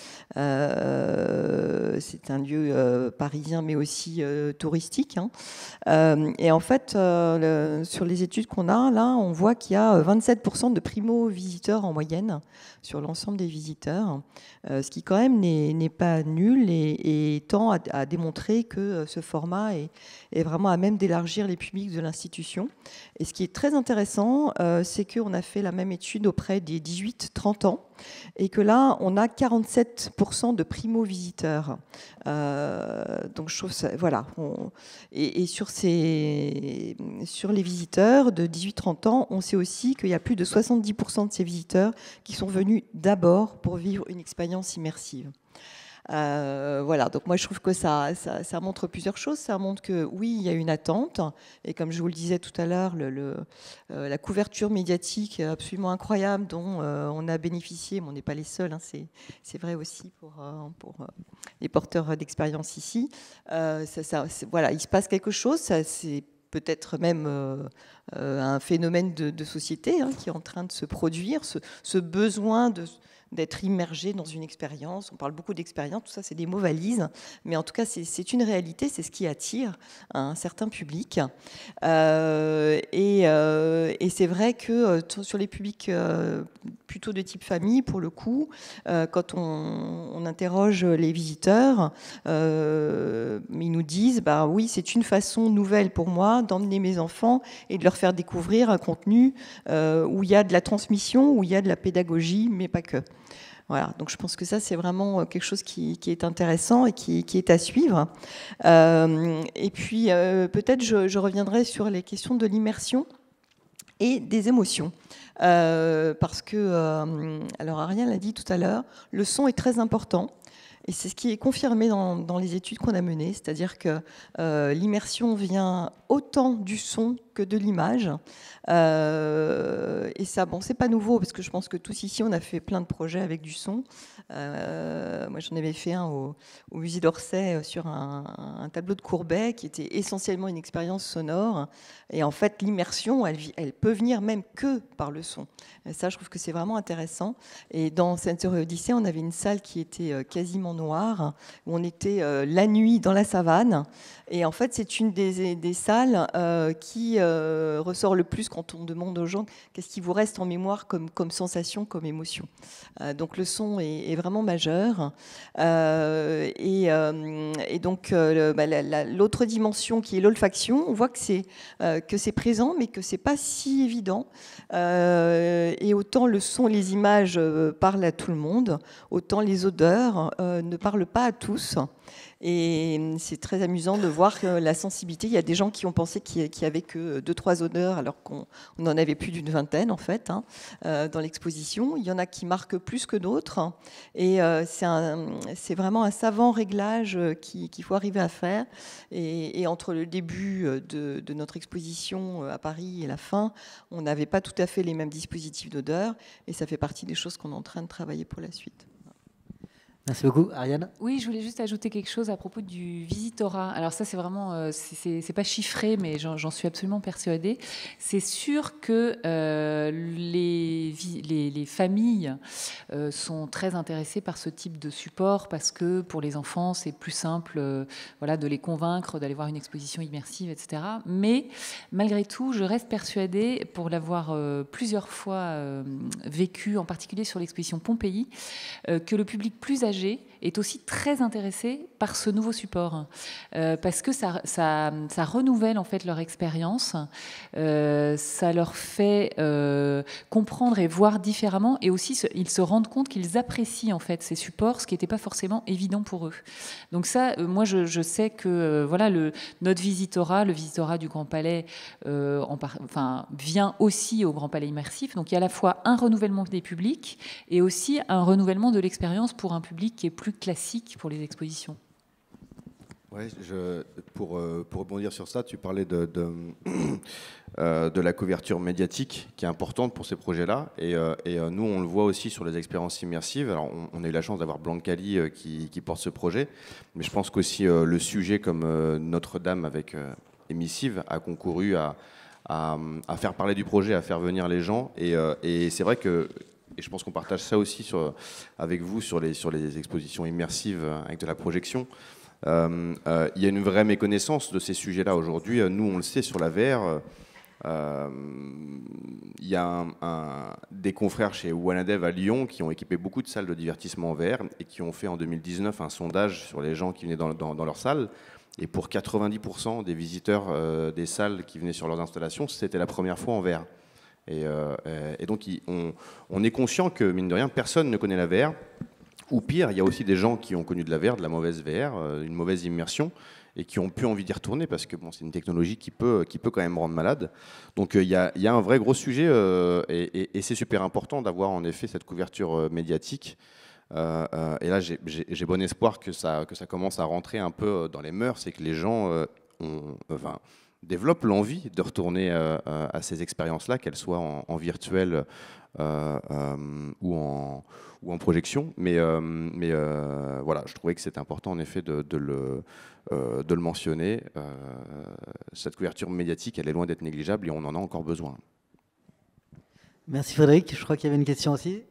Euh, c'est un lieu euh, parisien mais aussi euh, touristique hein. euh, et en fait euh, le, sur les études qu'on a là on voit qu'il y a vingt-sept pour cent de primo-visiteurs en moyenne sur l'ensemble des visiteurs, euh, ce qui quand même n'est, n'est pas nul et, et tend à, à démontrer que ce format est, est vraiment à même d'élargir les publics de l'institution. Et ce qui est très intéressant, euh, c'est qu'on a fait la même étude auprès des dix-huit trente ans et que là, on a quarante-sept pour cent de primo-visiteurs. Euh, donc, je trouve ça, voilà. On, et, et sur, ces, sur les visiteurs de dix-huit trente ans, on sait aussi qu'il y a plus de soixante-dix pour cent de ces visiteurs qui sont venus d'abord pour vivre une expérience immersive. Euh, voilà, donc moi je trouve que ça, ça, ça montre plusieurs choses. Ça montre que oui, il y a une attente, et comme je vous le disais tout à l'heure, le, le, euh, la couverture médiatique absolument incroyable dont euh, on a bénéficié, mais on n'est pas les seuls, hein, c'est, c'est vrai aussi pour, euh, pour euh, les porteurs d'expérience ici. Euh, ça, ça, voilà, il se passe quelque chose, ça, c'est peut-être même euh, euh, un phénomène de, de société hein, qui est en train de se produire, ce, ce besoin de, d'être immergé dans une expérience. On parle beaucoup d'expérience, tout ça c'est des mots valises, mais en tout cas c'est, c'est une réalité, c'est ce qui attire un certain public. Euh, et, euh, et c'est vrai que euh, sur les publics euh, plutôt de type famille, pour le coup, euh, quand on, on interroge les visiteurs, euh, ils nous disent bah oui, c'est une façon nouvelle pour moi d'emmener mes enfants et de leur faire découvrir un contenu euh, où il y a de la transmission, où il y a de la pédagogie, mais pas que. Voilà, donc je pense que ça, c'est vraiment quelque chose qui, qui est intéressant et qui, qui est à suivre. Euh, et puis, euh, peut-être, je, je reviendrai sur les questions de l'immersion et des émotions. Euh, parce que, euh, alors Ariane l'a dit tout à l'heure, le son est très important. Et c'est ce qui est confirmé dans, dans les études qu'on a menées, c'est-à-dire que euh, l'immersion vient autant du son que de l'image. Euh, et ça, bon, c'est pas nouveau, parce que je pense que tous ici, on a fait plein de projets avec du son. Euh, moi, j'en avais fait un au, au musée d'Orsay sur un, un tableau de Courbet qui était essentiellement une expérience sonore. Et en fait, l'immersion, elle, elle peut venir même que par le son. Et ça, je trouve que c'est vraiment intéressant. Et dans Sensory Odyssey, on avait une salle qui était quasiment noire, où on était euh, la nuit dans la savane. Et en fait, c'est une des, des salles euh, qui euh, ressort le plus quand on demande aux gens qu'est-ce qui vous reste en mémoire comme, comme sensation, comme émotion. Euh, donc le son est, est vraiment majeur. Euh, et, euh, et donc euh, bah, la, la, l'autre dimension qui est l'olfaction, on voit que c'est, euh, que c'est présent, mais que c'est pas si évident. Euh, et autant le son, les images euh, parlent à tout le monde, autant les odeurs euh, ne parlent pas à tous. Et c'est très amusant de voir que la sensibilité, il y a des gens qui ont pensé qu'il n'y avait que deux, trois odeurs, alors qu'on on en avait plus d'une vingtaine, en fait, hein, euh, dans l'exposition. Il y en a qui marquent plus que d'autres. Et euh, c'est, un, c'est vraiment un savant réglage qui, qu'il faut arriver à faire. Et, et entre le début de, de notre exposition à Paris et la fin, on n'avait pas tout à fait les mêmes dispositifs d'odeur. Et ça fait partie des choses qu'on est en train de travailler pour la suite.
Merci beaucoup, Ariane.
Oui, je voulais juste ajouter quelque chose à propos du visitorat. Alors ça, c'est vraiment, euh, c'est, c'est, c'est pas chiffré, mais j'en, j'en suis absolument persuadée. C'est sûr que euh, les, les, les familles euh, sont très intéressées par ce type de support parce que pour les enfants, c'est plus simple, euh, voilà, de les convaincre d'aller voir une exposition immersive, et cetera. Mais malgré tout, je reste persuadée, pour l'avoir euh, plusieurs fois euh, vécu, en particulier sur l'exposition Pompéi, euh, que le public plus âgé est aussi très intéressé par ce nouveau support euh, parce que ça, ça, ça renouvelle en fait leur expérience, euh, ça leur fait euh, comprendre et voir différemment, et aussi se, ils se rendent compte qu'ils apprécient en fait ces supports, ce qui n'était pas forcément évident pour eux. Donc ça, euh, moi je, je sais que euh, voilà, le, notre visitorat, le visitorat du Grand Palais, euh, en par, enfin, vient aussi au Grand Palais immersif. Donc il y a à la fois un renouvellement des publics et aussi un renouvellement de l'expérience pour un public qui est plus classique pour les expositions.
Ouais, je, pour, pour rebondir sur ça, tu parlais de, de, euh, de la couverture médiatique qui est importante pour ces projets-là. Et, euh, et nous, on le voit aussi sur les expériences immersives. Alors, on, on a eu la chance d'avoir Blancali euh, qui, qui porte ce projet. Mais je pense qu'aussi euh, le sujet comme euh, Notre-Dame avec euh, Émissive a concouru à, à, à faire parler du projet, à faire venir les gens. Et, euh, et c'est vrai que... Et je pense qu'on partage ça aussi sur, avec vous sur les, sur les expositions immersives avec de la projection. Euh, euh, il y a une vraie méconnaissance de ces sujets-là aujourd'hui. Nous, on le sait, sur la V R, euh, il y a un, un, des confrères chez Wanadev à Lyon qui ont équipé beaucoup de salles de divertissement en V R et qui ont fait en deux mille dix-neuf un sondage sur les gens qui venaient dans, dans, dans leurs salles. Et pour quatre-vingt-dix pour cent des visiteurs euh, des salles qui venaient sur leurs installations, c'était la première fois en V R. Et, euh, et donc, on, on est conscient que, mine de rien, personne ne connaît la V R. Ou pire, il y a aussi des gens qui ont connu de la V R, de la mauvaise V R, une mauvaise immersion, et qui ont plus envie d'y retourner parce que bon, c'est une technologie qui peut, qui peut quand même rendre malade. Donc, il y a, il y a un vrai gros sujet, euh, et, et, et c'est super important d'avoir en effet cette couverture médiatique Euh, euh, et là, j'ai, j'ai, j'ai bon espoir que ça, que ça commence à rentrer un peu dans les mœurs et que les gens euh, ont, enfin, développent l'envie de retourner euh, à ces expériences-là, qu'elles soient en, en virtuel euh, euh, ou, en, ou en projection. Mais, euh, mais euh, voilà, je trouvais que c'était important en effet de, de, le, euh, de le mentionner. Euh, cette couverture médiatique, elle est loin d'être négligeable et on en a encore besoin.
Merci Frédéric. Je crois qu'il y avait une question aussi.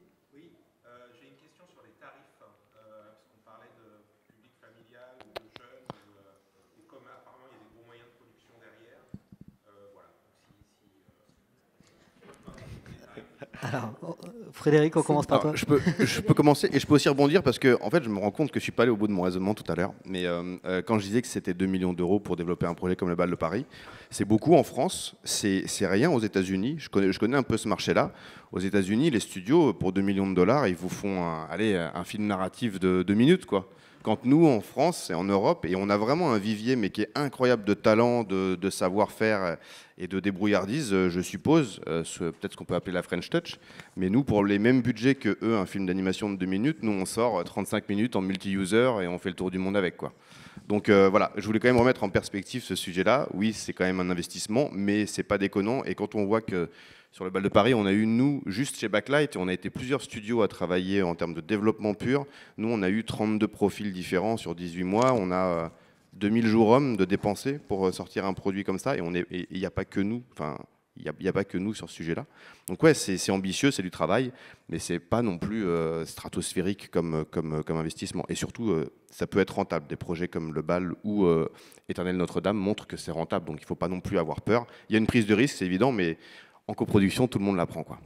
Alors, Frédéric, on commence par
Alors,
toi.
Je peux, je peux commencer et je peux aussi rebondir parce que en fait, je me rends compte que je suis pas allé au bout de mon raisonnement tout à l'heure. Mais euh, euh, quand je disais que c'était deux millions d'euros pour développer un projet comme le Bal de Paris, c'est beaucoup en France, c'est, c'est rien aux États-Unis. Je connais, je connais un peu ce marché-là. Aux États-Unis, les studios pour deux millions de dollars, ils vous font un, allez, un film narratif de deux minutes, quoi. Quand nous, en France et en Europe, et on a vraiment un vivier, mais qui est incroyable de talent, de, de savoir-faire et de débrouillardise, je suppose, euh, ce, peut-être ce qu'on peut appeler la French Touch, mais nous, pour les mêmes budgets que eux, un film d'animation de deux minutes, nous, on sort trente-cinq minutes en multi-user et on fait le tour du monde avec, quoi. Donc euh, voilà, je voulais quand même remettre en perspective ce sujet-là. Oui, c'est quand même un investissement, mais c'est pas déconnant. Et quand on voit que sur le Bal de Paris, on a eu, nous, juste chez Backlight, et on a été plusieurs studios à travailler en termes de développement pur. Nous, on a eu trente-deux profils différents sur dix-huit mois. On a euh, deux mille jours hommes de dépenser pour euh, sortir un produit comme ça. Et il n'y a pas que nous, enfin, il n'y a, a pas que nous sur ce sujet-là. Donc ouais, c'est, c'est ambitieux, c'est du travail, mais c'est pas non plus euh, stratosphérique comme, comme, comme investissement. Et surtout, euh, ça peut être rentable. Des projets comme le Bal ou euh, Éternel Notre-Dame montrent que c'est rentable. Donc il ne faut pas non plus avoir peur. Il y a une prise de risque, c'est évident, mais en coproduction, tout le monde l'apprend, quoi.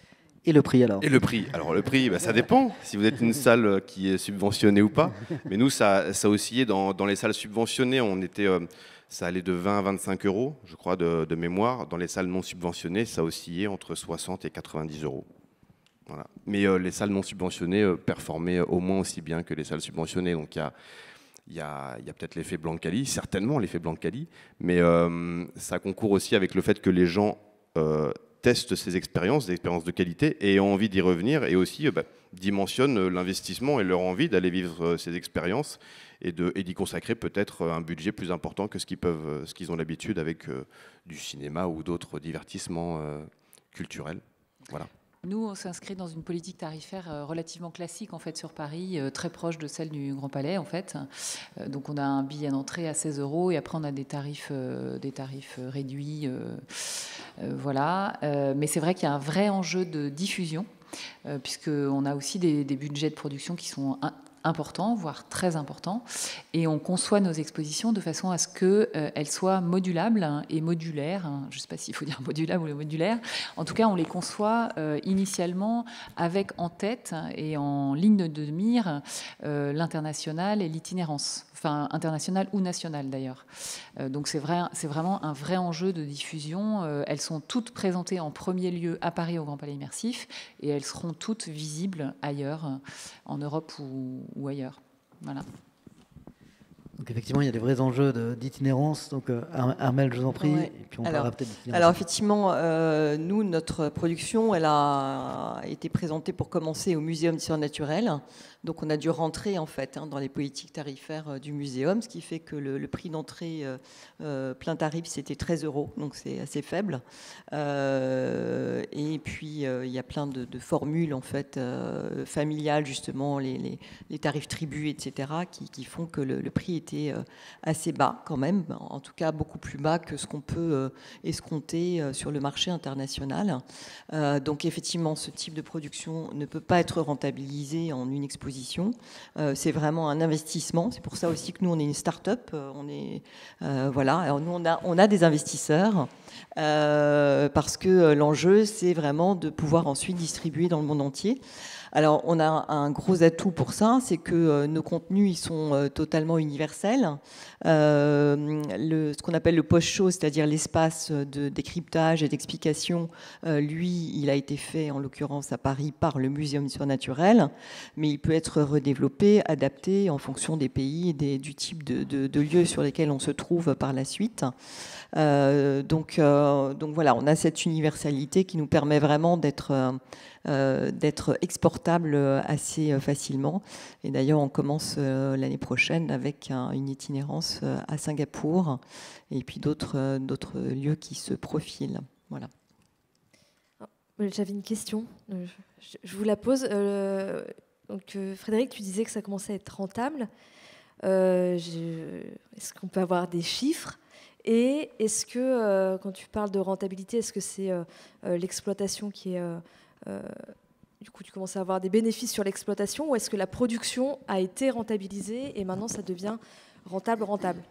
Et le prix alors ?
Et le prix. Alors le prix, bah, ça dépend si vous êtes une salle qui est subventionnée ou pas. Mais nous, ça, ça oscillait dans, dans les salles subventionnées. On était, euh, ça allait de vingt à vingt-cinq euros, je crois, de, de mémoire. Dans les salles non subventionnées, ça oscillait entre soixante et quatre-vingt-dix euros. Voilà. Mais euh, les salles non subventionnées euh, performaient au moins aussi bien que les salles subventionnées. Donc il y a Il y a, il y a peut-être l'effet Blancali, certainement l'effet Blancali, mais euh, ça concourt aussi avec le fait que les gens euh, testent ces expériences, des expériences de qualité, et ont envie d'y revenir, et aussi euh, bah, dimensionnent l'investissement et leur envie d'aller vivre euh, ces expériences, et, de, et d'y consacrer peut-être un budget plus important que ce qu'ils, peuvent, ce qu'ils ont l'habitude avec euh, du cinéma ou d'autres divertissements euh, culturels. Voilà.
Nous, on s'inscrit dans une politique tarifaire relativement classique en fait sur Paris, très proche de celle du Grand Palais en fait. Donc on a un billet d'entrée à seize euros et après on a des tarifs, des tarifs réduits, euh, euh, voilà. Euh, mais c'est vrai qu'il y a un vrai enjeu de diffusion euh, puisqu'on a aussi des, des budgets de production qui sont un, importants, voire très importants, et on conçoit nos expositions de façon à ce qu'elles euh, soient modulables et modulaires. Hein, je ne sais pas s'il faut dire modulable ou modulaire. En tout cas, on les conçoit euh, initialement avec en tête et en ligne de mire euh, l'international et l'itinérance, enfin international ou national d'ailleurs. Euh, donc c'est vrai, c'est vraiment un vrai enjeu de diffusion. Euh, elles sont toutes présentées en premier lieu à Paris au Grand Palais Immersif et elles seront toutes visibles ailleurs, en Europe ou ou ailleurs. Voilà.
Donc effectivement, il y a des vrais enjeux de, d'itinérance. Donc euh, Armelle, je vous en prie.
Ouais.
Et puis on
alors,
parlera peut-être d'itinérance.
Alors effectivement, euh, nous, notre production, elle a été présentée pour commencer au Muséum d'histoire naturelle. Donc on a dû rentrer en fait hein, dans les politiques tarifaires euh, du muséum, ce qui fait que le, le prix d'entrée euh, euh, plein tarif, c'était treize euros, donc c'est assez faible. Euh, et puis euh, il y a plein de, de formules en fait euh, familiales justement, les, les, les tarifs tribus, et cetera, qui, qui font que le, le prix était euh, assez bas quand même, en tout cas beaucoup plus bas que ce qu'on peut euh, escompter euh, sur le marché international. Euh, donc effectivement, ce type de production ne peut pas être rentabilisé en une exposition. Euh, c'est vraiment un investissement. C'est pour ça aussi que nous, on est une start-up. On est, euh, voilà. Alors nous, on a, on a des investisseurs euh, parce que l'enjeu, c'est vraiment de pouvoir ensuite distribuer dans le monde entier. Alors, on a un gros atout pour ça, c'est que euh, nos contenus, ils sont euh, totalement universels. Euh, le, ce qu'on appelle le post-show, c'est-à-dire l'espace de décryptage et d'explication, euh, lui, il a été fait, en l'occurrence à Paris, par le Muséum d'histoire naturelle, mais il peut être redéveloppé, adapté en fonction des pays et des, du type de, de, de lieux sur lesquels on se trouve par la suite. Euh, donc, euh, donc voilà, on a cette universalité qui nous permet vraiment d'être euh, euh, d'être exportable assez facilement. Et d'ailleurs, on commence euh, l'année prochaine avec un, une itinérance à Singapour et puis d'autres euh, d'autres lieux qui se profilent. Voilà.
J'avais une question, je, je vous la pose. Euh, donc, euh, Frédéric, tu disais que ça commençait à être rentable. Euh, est-ce qu'on peut avoir des chiffres? Et est-ce que, euh, quand tu parles de rentabilité, est-ce que c'est euh, euh, l'exploitation qui est... Euh, euh, du coup, tu commences à avoir des bénéfices sur l'exploitation, ou est-ce que la production a été rentabilisée et maintenant ça devient rentable, rentable?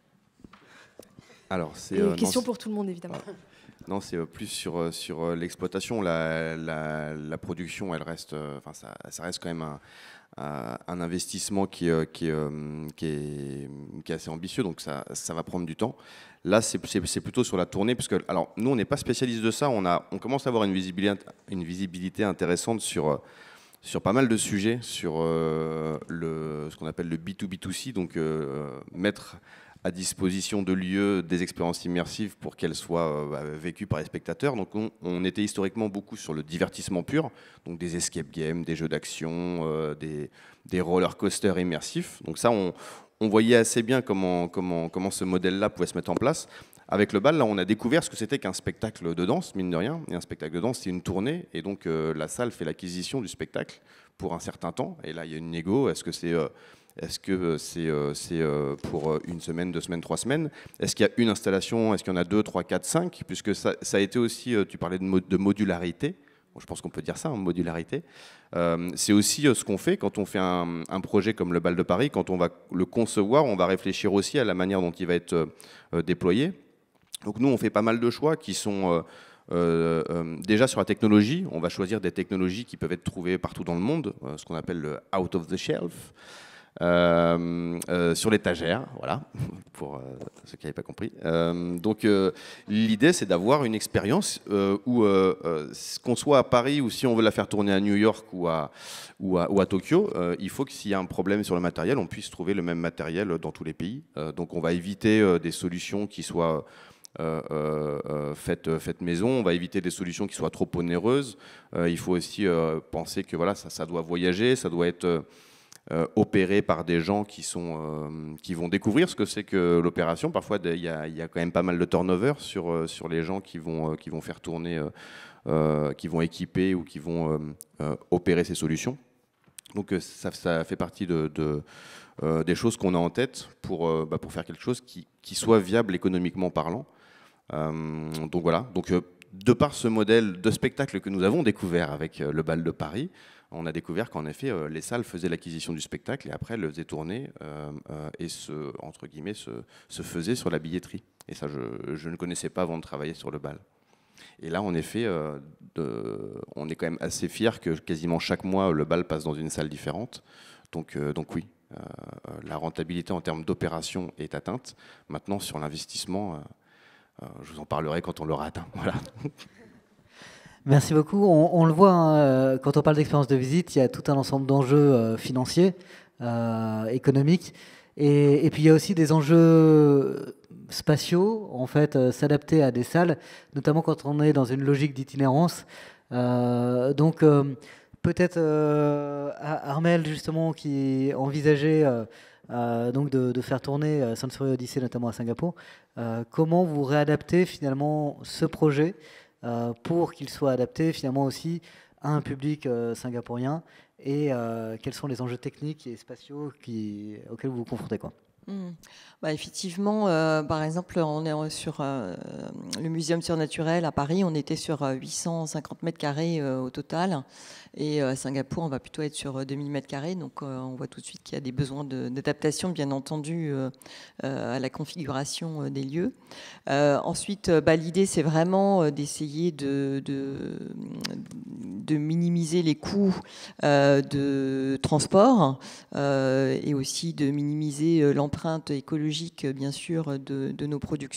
Alors, c'est
une
euh,
question
non,
pour tout le monde, évidemment.
Non, c'est plus sur, sur l'exploitation. La, la, la production, elle reste, enfin, ça, ça reste quand même un, un investissement qui, qui, qui, est, qui est assez ambitieux, donc ça, ça va prendre du temps. Là, c'est plutôt sur la tournée, parce que, alors, nous, on n'est pas spécialiste de ça. On, a, on commence à avoir une visibilité, une visibilité intéressante sur, sur pas mal de sujets, sur euh, le, ce qu'on appelle le B deux B deux C, donc euh, mettre à disposition de lieux des expériences immersives pour qu'elles soient euh, vécues par les spectateurs. Donc on, on était historiquement beaucoup sur le divertissement pur, donc des escape games, des jeux d'action, euh, des, des roller coasters immersifs. Donc ça, on, on voyait assez bien comment, comment, comment ce modèle-là pouvait se mettre en place. Avec le bal, là, on a découvert ce que c'était qu'un spectacle de danse, mine de rien. Et un spectacle de danse, c'est une tournée, et donc euh, la salle fait l'acquisition du spectacle pour un certain temps. Et là, il y a une négo. Est-ce que c'est... Euh, Est-ce que c'est euh, pour une semaine, deux semaines, trois semaines? Est-ce qu'il y a une installation? Est-ce qu'il y en a deux, trois, quatre, cinq? Puisque ça, ça a été aussi, tu parlais de, mo de modularité, bon, je pense qu'on peut dire ça, hein, modularité. Euh, c'est aussi ce qu'on fait quand on fait un, un projet comme le Bal de Paris. Quand on va le concevoir, on va réfléchir aussi à la manière dont il va être euh, déployé. Donc nous, on fait pas mal de choix qui sont... Euh, Euh, euh, déjà sur la technologie, on va choisir des technologies qui peuvent être trouvées partout dans le monde, euh, ce qu'on appelle le out of the shelf. Euh, euh, sur l'étagère, voilà, pour euh, ceux qui n'avaient pas compris. Euh, donc euh, l'idée, c'est d'avoir une expérience euh, où, euh, euh, qu'on soit à Paris ou si on veut la faire tourner à New York ou à, ou à, ou à Tokyo, euh, il faut que s'il y a un problème sur le matériel, on puisse trouver le même matériel dans tous les pays. Euh, donc on va éviter euh, des solutions qui soient Euh, euh, faites, faites maison, on va éviter des solutions qui soient trop onéreuses. Euh, il faut aussi euh, penser que voilà, ça, ça doit voyager, ça doit être euh, opéré par des gens qui, sont, euh, qui vont découvrir ce que c'est que l'opération. Parfois, il y, y a quand même pas mal de turnover sur, euh, sur les gens qui vont, euh, qui vont faire tourner, euh, euh, qui vont équiper ou qui vont euh, euh, opérer ces solutions. Donc ça, ça fait partie de, de, euh, des choses qu'on a en tête pour, euh, bah, pour faire quelque chose qui, qui soit viable économiquement parlant. Euh, donc voilà, donc, euh, de par ce modèle de spectacle que nous avons découvert avec euh, le Bal de Paris, on a découvert qu'en effet, euh, les salles faisaient l'acquisition du spectacle et après le faisaient tourner euh, euh, et se, entre guillemets, se, se faisaient sur la billetterie. Et ça, je, je ne connaissais pas avant de travailler sur le Bal. Et là, en effet, euh, de, on est quand même assez fiers que quasiment chaque mois, le Bal passe dans une salle différente. Donc, euh, donc oui, euh, la rentabilité en termes d'opération est atteinte. Maintenant, sur l'investissement... Euh, Euh, je vous en parlerai quand on l'aura atteint. Voilà.
Merci beaucoup. On, on le voit, hein, quand on parle d'expérience de visite, il y a tout un ensemble d'enjeux euh, financiers, euh, économiques, et, et puis il y a aussi des enjeux spatiaux, en fait, euh, s'adapter à des salles, notamment quand on est dans une logique d'itinérance. Euh, donc, euh, peut-être euh, Armelle, justement, qui envisageait... Euh, Euh, donc de, de faire tourner euh, Sensory Odyssey notamment à Singapour. Euh, comment vous réadaptez finalement ce projet euh, pour qu'il soit adapté finalement aussi à un public euh, singapourien, et euh, quels sont les enjeux techniques et spatiaux qui, auxquels vous vous confrontez, quoi?
Mmh. Bah, effectivement, euh, par exemple, on est sur euh, le Muséum surnaturel à Paris, on était sur huit cent cinquante mètres carrés euh, au total, et à Singapour, on va plutôt être sur deux mille mètres carrés, donc euh, on voit tout de suite qu'il y a des besoins d'adaptation, bien entendu, euh, euh, à la configuration euh, des lieux. Euh, ensuite, bah, l'idée, c'est vraiment d'essayer de, de, de minimiser les coûts euh, de transport euh, et aussi de minimiser l'empreinte écologique, bien sûr, de, de nos productions.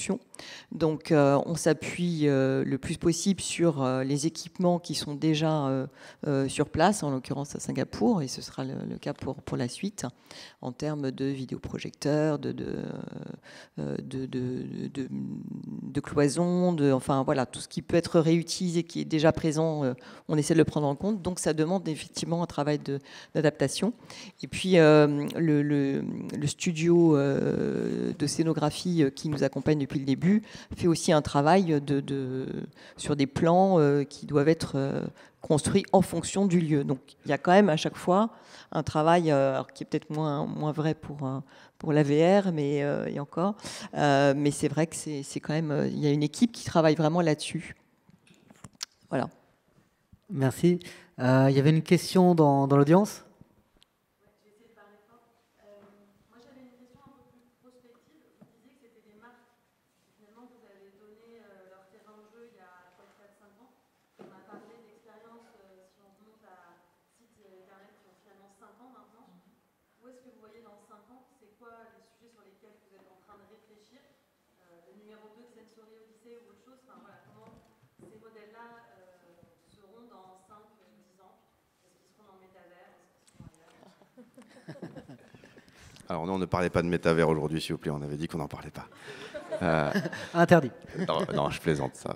Donc euh, on s'appuie euh, le plus possible sur euh, les équipements qui sont déjà euh, euh, sur place, en l'occurrence à Singapour, et ce sera le, le cas pour, pour la suite, en termes de vidéoprojecteurs, de, de, euh, de, de, de, de cloisons, de, enfin voilà, tout ce qui peut être réutilisé, qui est déjà présent, euh, on essaie de le prendre en compte. Donc ça demande effectivement un travail d'adaptation. Et puis euh, le, le, le studio euh, de scénographie qui nous accompagne depuis le début fait aussi un travail de, de, sur des plans euh, qui doivent être euh, construits en fonction du lieu. Donc il y a quand même à chaque fois un travail euh, alors, qui est peut-être moins, moins vrai pour, euh, pour la V R, mais, euh, et encore. Euh, mais c'est vrai que c'est, c'est quand même, euh, il y a une équipe qui travaille vraiment là-dessus. Voilà.
Merci. Euh, il y avait une question dans, dans l'audience.
Alors non, on ne parlait pas de métavers aujourd'hui, s'il vous plaît, on avait dit qu'on n'en parlait pas. Euh,
Interdit.
Non, non, je plaisante ça.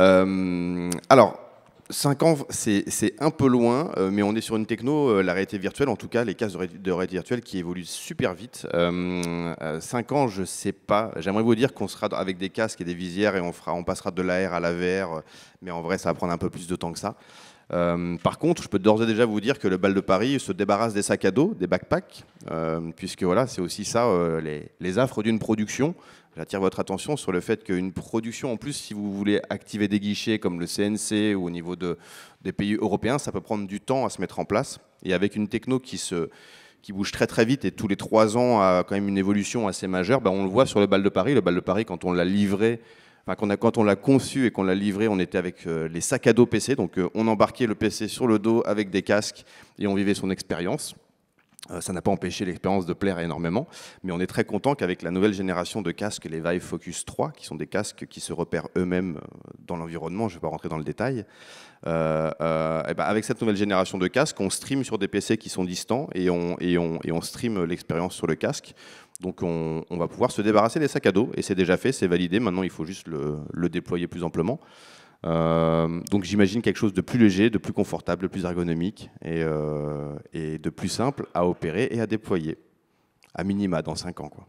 Euh, alors, cinq ans, c'est un peu loin, euh, mais on est sur une techno, euh, la réalité virtuelle, en tout cas les casques de, ré de réalité virtuelle qui évoluent super vite. Euh, euh, cinq ans, je sais pas. J'aimerais vous dire qu'on sera avec des casques et des visières et on, fera, on passera de l'A R à la V R, mais en vrai, ça va prendre un peu plus de temps que ça. Euh, par contre, je peux d'ores et déjà vous dire que le Bal de Paris se débarrasse des sacs à dos, des backpacks, euh, puisque voilà, c'est aussi ça, euh, les, les affres d'une production. J'attire votre attention sur le fait qu'une production, en plus, si vous voulez activer des guichets comme le C N C ou au niveau de, des pays européens, ça peut prendre du temps à se mettre en place. Et avec une techno qui, se, qui bouge très très vite et tous les trois ans a quand même une évolution assez majeure, ben on le voit sur le Bal de Paris. Le Bal de Paris, quand on l'a livré, enfin, quand on a, quand on l'a conçu et qu'on l'a livré, on était avec euh, les sacs à dos P C. Donc euh, on embarquait le P C sur le dos avec des casques et on vivait son expérience. Euh, ça n'a pas empêché l'expérience de plaire énormément, mais on est très content qu'avec la nouvelle génération de casques, les Vive Focus trois, qui sont des casques qui se repèrent eux-mêmes dans l'environnement, je ne vais pas rentrer dans le détail, euh, euh, et ben avec cette nouvelle génération de casques, on stream sur des P C qui sont distants et on, et on, et on stream l'expérience sur le casque. Donc on, on va pouvoir se débarrasser des sacs à dos, et c'est déjà fait, c'est validé, maintenant il faut juste le, le déployer plus amplement. Euh, donc j'imagine quelque chose de plus léger, de plus confortable, de plus ergonomique et, euh, et de plus simple à opérer et à déployer, à minima dans cinq ans, quoi.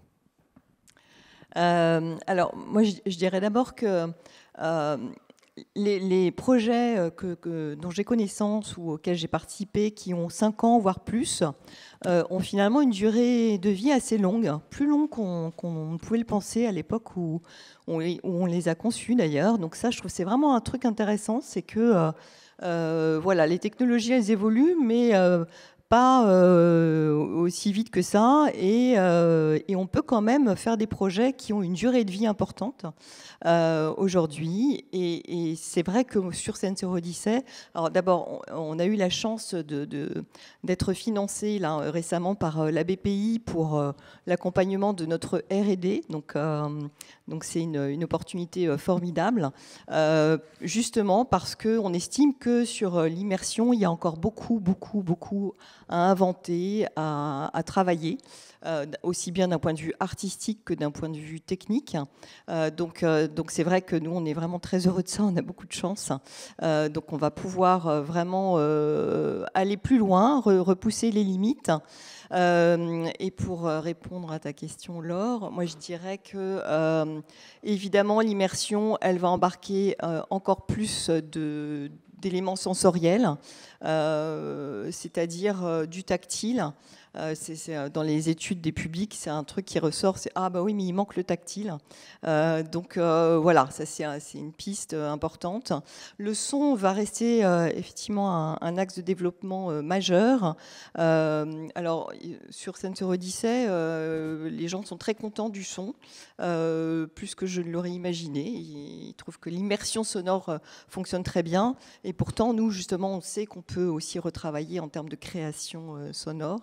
Euh, alors moi je, je dirais d'abord que euh, les, les projets que, que, dont j'ai connaissance ou auxquels j'ai participé qui ont cinq ans voire plus euh, ont finalement une durée de vie assez longue, plus longue qu'on qu'on pouvait le penser à l'époque où on, où on les a conçus d'ailleurs. Donc ça, je trouve c'est vraiment un truc intéressant, c'est que euh, euh, voilà, les technologies elles évoluent, mais euh, pas euh, aussi vite que ça, et, euh, et on peut quand même faire des projets qui ont une durée de vie importante euh, aujourd'hui. Et, et c'est vrai que sur Sensor Odyssey, alors d'abord, on, on a eu la chance de, de, d'être financé là, récemment par la B P I pour euh, l'accompagnement de notre R et D. Donc, euh, donc c'est une, une opportunité formidable, euh, justement parce qu'on estime que sur l'immersion, il y a encore beaucoup, beaucoup, beaucoup à inventer, à, à travailler, euh, aussi bien d'un point de vue artistique que d'un point de vue technique. Euh, donc, euh, donc c'est vrai que nous, on est vraiment très heureux de ça, on a beaucoup de chance. Euh, donc on va pouvoir vraiment euh, aller plus loin, re, repousser les limites. Euh, et pour répondre à ta question, Laure, moi je dirais que euh, évidemment l'immersion, elle va embarquer euh, encore plus de d'éléments sensoriels, euh, c'est-à-dire euh, du tactile. Euh, c'est, c'est, dans les études des publics, c'est un truc qui ressort, c'est « Ah bah oui, mais il manque le tactile euh, ». Donc euh, voilà, ça c'est, c'est une piste importante. Le son va rester euh, effectivement un, un axe de développement euh, majeur. Euh, alors, sur Sensor Odyssey, euh, les gens sont très contents du son, euh, plus que je ne l'aurais imaginé. Ils trouvent que l'immersion sonore euh, fonctionne très bien. Et pourtant, nous, justement, on sait qu'on peut aussi retravailler en termes de création euh, sonore.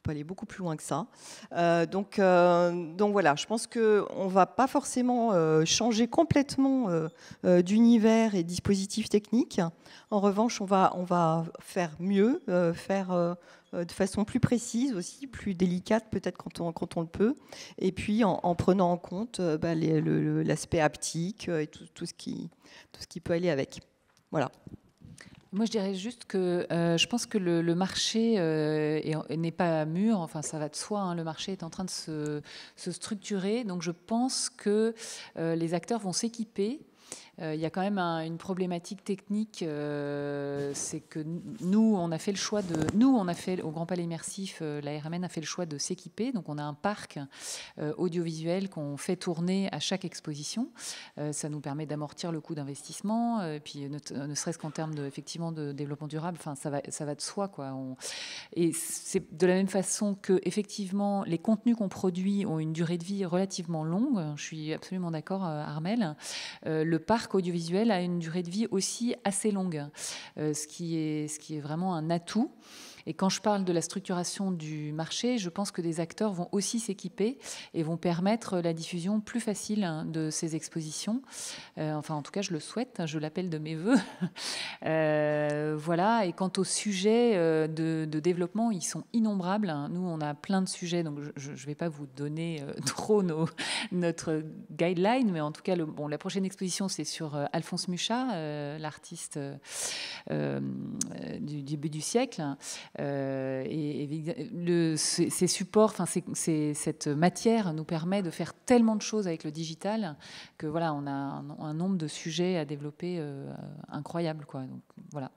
On peut aller beaucoup plus loin que ça. Euh, donc, euh, donc voilà, je pense qu'on ne va pas forcément euh, changer complètement euh, euh, d'univers et dispositifs techniques. En revanche, on va, on va faire mieux, euh, faire euh, de façon plus précise aussi, plus délicate peut-être quand on, quand on le peut, et puis en, en prenant en compte euh, bah, les, le, l'aspect haptique et tout, tout, ce qui, tout ce qui peut aller avec. Voilà.
Moi, je dirais juste que euh, je pense que le, le marché euh, est, n'est pas mûr, enfin ça va de soi, hein, le marché est en train de se, se structurer, donc je pense que euh, les acteurs vont s'équiper. Il y a quand même un, une problématique technique, euh, c'est que nous, on a fait le choix de, nous, on a fait au Grand Palais Immersif, euh, la R M N a fait le choix de s'équiper. Donc, on a un parc euh, audiovisuel qu'on fait tourner à chaque exposition. Euh, ça nous permet d'amortir le coût d'investissement, euh, puis ne, ne serait-ce qu'en termes de, effectivement, de développement durable. Enfin, ça va, ça va de soi, quoi. On, et c'est de la même façon que, effectivement, les contenus qu'on produit ont une durée de vie relativement longue. Je suis absolument d'accord, Armelle. Euh, le parc audiovisuel a une durée de vie aussi assez longue, euh, ce qui est, ce qui est vraiment un atout. Et quand je parle de la structuration du marché, je pense que des acteurs vont aussi s'équiper et vont permettre la diffusion plus facile de ces expositions. Euh, enfin, en tout cas, je le souhaite, je l'appelle de mes voeux. Euh, voilà. Et quant aux sujets de, de développement, ils sont innombrables. Nous, on a plein de sujets, donc je ne vais pas vous donner trop nos, notre guideline, mais en tout cas, le, bon, la prochaine exposition, c'est sur Alphonse Mucha, euh, l'artiste euh, du début du siècle. Euh, et, et le, ces, ces supports, enfin, c'est, c'est, cette matière nous permet de faire tellement de choses avec le digital que voilà, on a un, un nombre de sujets à développer euh, incroyable, quoi. Donc, voilà.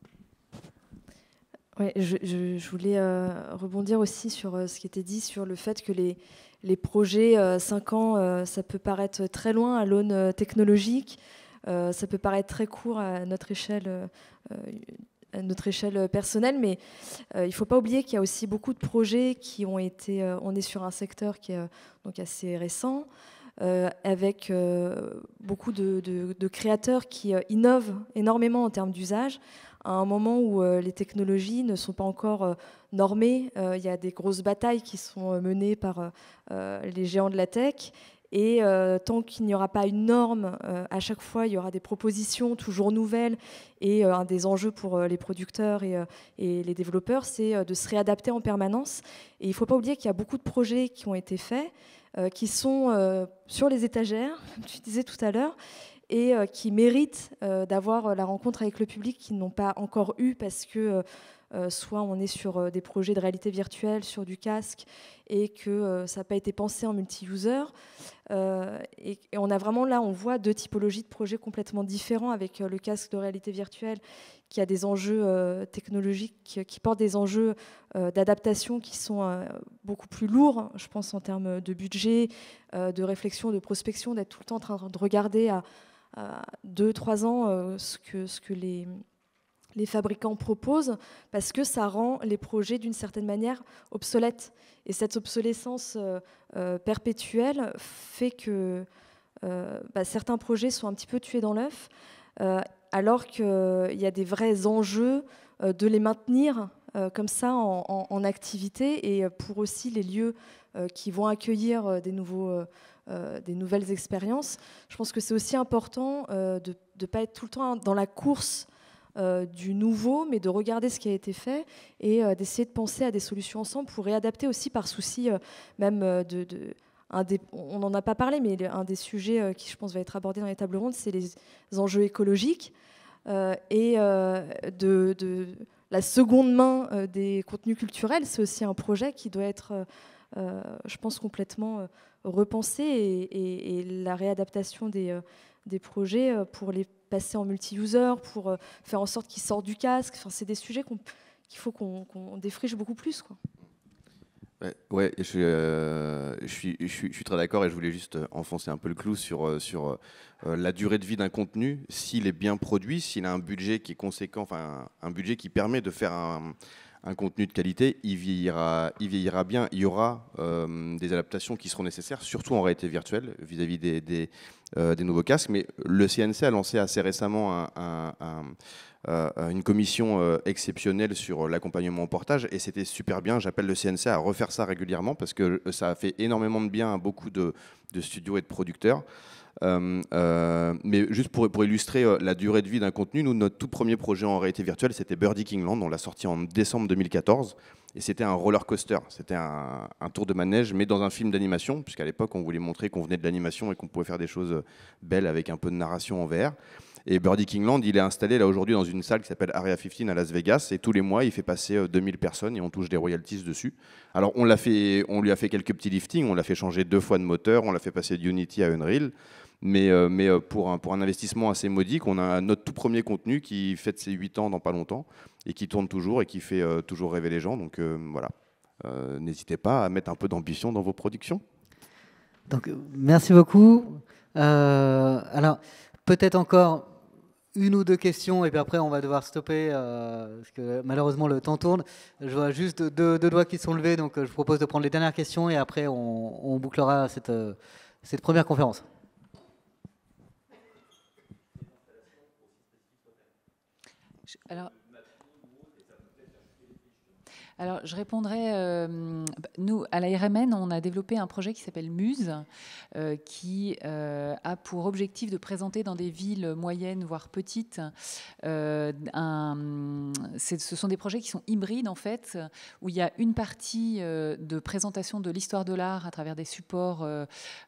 Ouais, je, je, je voulais euh, rebondir aussi sur euh, ce qui était dit sur le fait que les, les projets euh, cinq ans, euh, ça peut paraître très loin à l'aune euh, technologique, euh, ça peut paraître très court à notre échelle. Euh, à notre échelle personnelle, mais euh, il ne faut pas oublier qu'il y a aussi beaucoup de projets qui ont été... Euh, on est sur un secteur qui est euh, donc assez récent, euh, avec euh, beaucoup de, de, de créateurs qui euh, innovent énormément en termes d'usage, à un moment où euh, les technologies ne sont pas encore euh, normées. Euh, il y a des grosses batailles qui sont menées par euh, les géants de la tech. Et euh, tant qu'il n'y aura pas une norme, euh, à chaque fois, il y aura des propositions toujours nouvelles. Et euh, un des enjeux pour euh, les producteurs et, euh, et les développeurs, c'est euh, de se réadapter en permanence. Et il ne faut pas oublier qu'il y a beaucoup de projets qui ont été faits, euh, qui sont euh, sur les étagères, comme tu disais tout à l'heure, et euh, qui méritent euh, d'avoir la rencontre avec le public qu'ils n'ont pas encore eu parce que... Euh, Euh, soit on est sur euh, des projets de réalité virtuelle, sur du casque, et que euh, ça n'a pas été pensé en multi-user. Euh, et, et on a vraiment là, on voit deux typologies de projets complètement différents avec euh, le casque de réalité virtuelle qui a des enjeux euh, technologiques, qui, qui portent des enjeux euh, d'adaptation qui sont euh, beaucoup plus lourds, je pense, en termes de budget, euh, de réflexion, de prospection, d'être tout le temps en train de regarder à, à deux, trois ans euh, ce que, ce que les... les fabricants proposent, parce que ça rend les projets d'une certaine manière obsolètes. Et cette obsolescence euh, euh, perpétuelle fait que euh, bah, certains projets sont un petit peu tués dans l'œuf, euh, alors qu'il euh, y a des vrais enjeux euh, de les maintenir euh, comme ça en, en, en activité, et pour aussi les lieux euh, qui vont accueillir euh, des, nouveaux, euh, des nouvelles expériences. Je pense que c'est aussi important euh, de ne pas être tout le temps dans la course Euh, du nouveau, mais de regarder ce qui a été fait et euh, d'essayer de penser à des solutions ensemble pour réadapter aussi par souci euh, même euh, de... de un des, on n'en a pas parlé, mais un des sujets euh, qui, je pense, va être abordé dans les tables rondes, c'est les enjeux écologiques euh, et euh, de, de la seconde main euh, des contenus culturels. C'est aussi un projet qui doit être, euh, euh, je pense, complètement euh, repensé, et, et, et la réadaptation des, euh, des projets euh, pour les passer en multi-user, pour euh, faire en sorte qu'ils sortent du casque. Enfin, c'est des sujets qu'on, qu'il faut qu'on, qu'on défriche beaucoup plus, quoi.
Ouais, ouais je, suis, euh, je, suis, je, suis, je suis très d'accord, et je voulais juste enfoncer un peu le clou sur, sur euh, la durée de vie d'un contenu. S'il est bien produit, s'il a un budget qui est conséquent, enfin un, un budget qui permet de faire un, un contenu de qualité, il vieillira, il vieillira bien. Il y aura euh, des adaptations qui seront nécessaires, surtout en réalité virtuelle, vis-à-vis des, des, euh, des nouveaux casques. Mais le C N C a lancé assez récemment un, un, un, euh, une commission euh, exceptionnelle sur l'accompagnement au portage, et c'était super bien. J'appelle le C N C à refaire ça régulièrement parce que ça a fait énormément de bien à beaucoup de, de studios et de producteurs. Euh, euh, mais juste pour, pour illustrer euh, la durée de vie d'un contenu, nous, notre tout premier projet en réalité virtuelle, c'était Birdie Kingland. On l'a sorti en décembre deux mille quatorze. Et c'était un roller coaster, c'était un, un tour de manège, mais dans un film d'animation, puisqu'à l'époque, on voulait montrer qu'on venait de l'animation et qu'on pouvait faire des choses belles avec un peu de narration en V R. Et Birdie Kingland, il est installé là aujourd'hui dans une salle qui s'appelle Area quinze à Las Vegas, et tous les mois, il fait passer deux mille personnes et on touche des royalties dessus. Alors, on, l'a fait, on lui a fait quelques petits liftings, on l'a fait changer deux fois de moteur, on l'a fait passer de Unity à Unreal. Mais, euh, mais pour, un, pour un investissement assez modique, on a notre tout premier contenu qui fête ses huit ans dans pas longtemps et qui tourne toujours et qui fait euh, toujours rêver les gens. Donc euh, voilà, euh, n'hésitez pas à mettre un peu d'ambition dans vos productions.
Donc, merci beaucoup. Euh, alors, peut-être encore une ou deux questions et puis après on va devoir stopper euh, parce que malheureusement le temps tourne. Je vois juste deux, deux doigts qui sont levés, donc je vous propose de prendre les dernières questions et après on, on bouclera cette, cette première conférence.
Alors, alors, je répondrai. Euh, nous, à l'A R M N, on a développé un projet qui s'appelle Muse, euh, qui euh, a pour objectif de présenter dans des villes moyennes, voire petites, euh, un, ce sont des projets qui sont hybrides, en fait, où il y a une partie euh, de présentation de l'histoire de l'art à travers des supports, euh,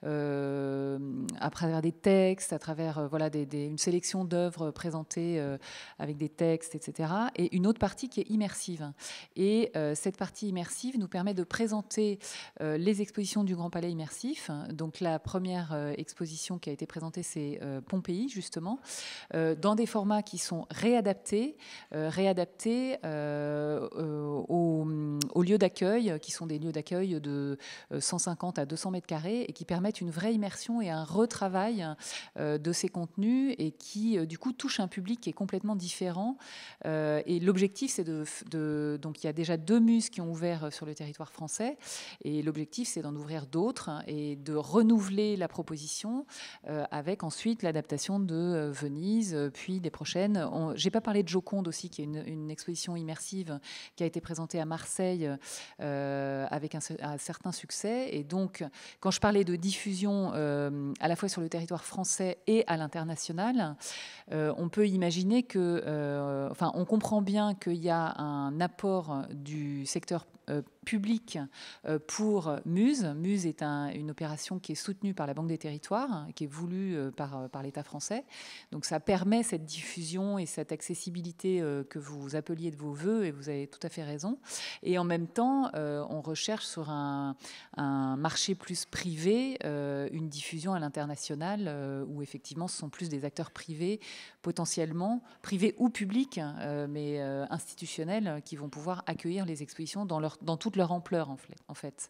euh, à travers des textes, à travers euh, voilà, des, des, une sélection d'œuvres présentées euh, avec des textes, et cetera. Et une autre partie qui est immersive. Et euh, cette partie immersive nous permet de présenter euh, les expositions du Grand Palais immersif. Donc la première euh, exposition qui a été présentée, c'est euh, Pompéi, justement, euh, dans des formats qui sont réadaptés, euh, réadaptés euh, euh, aux, aux lieux d'accueil, qui sont des lieux d'accueil de cent cinquante à deux cents mètres carrés et qui permettent une vraie immersion et un retravail euh, de ces contenus et qui, euh, du coup, touchent un public qui est complètement différent. Euh, et l'objectif, c'est de, de... Donc, il y a déjà deux muses qui ont ouvert sur le territoire français. Et l'objectif, c'est d'en ouvrir d'autres et de renouveler la proposition euh, avec ensuite l'adaptation de euh, Venise, puis des prochaines. Je n'ai pas parlé de Joconde aussi, qui est une, une exposition immersive qui a été présentée à Marseille euh, avec un, un certain succès. Et donc, quand je parlais de diffusion euh, à la fois sur le territoire français et à l'international, euh, on peut imaginer que, euh, enfin, on comprend bien qu'il y a un apport du secteur euh, public euh, pour Muse. Muse est un, une opération qui est soutenue par la Banque des Territoires, qui est voulue euh, par, par l'État français. Donc ça permet cette diffusion et cette accessibilité euh, que vous appeliez de vos voeux, et vous avez tout à fait raison. Et en même temps, euh, on recherche sur un, un marché plus privé, euh, une diffusion à l'international, euh, où effectivement ce sont plus des acteurs privés, potentiellement, privés ou publics, euh, mais euh, institutionnels, qui vont pouvoir accueillir les expositions dans, leur, dans toute leur ampleur, en fait.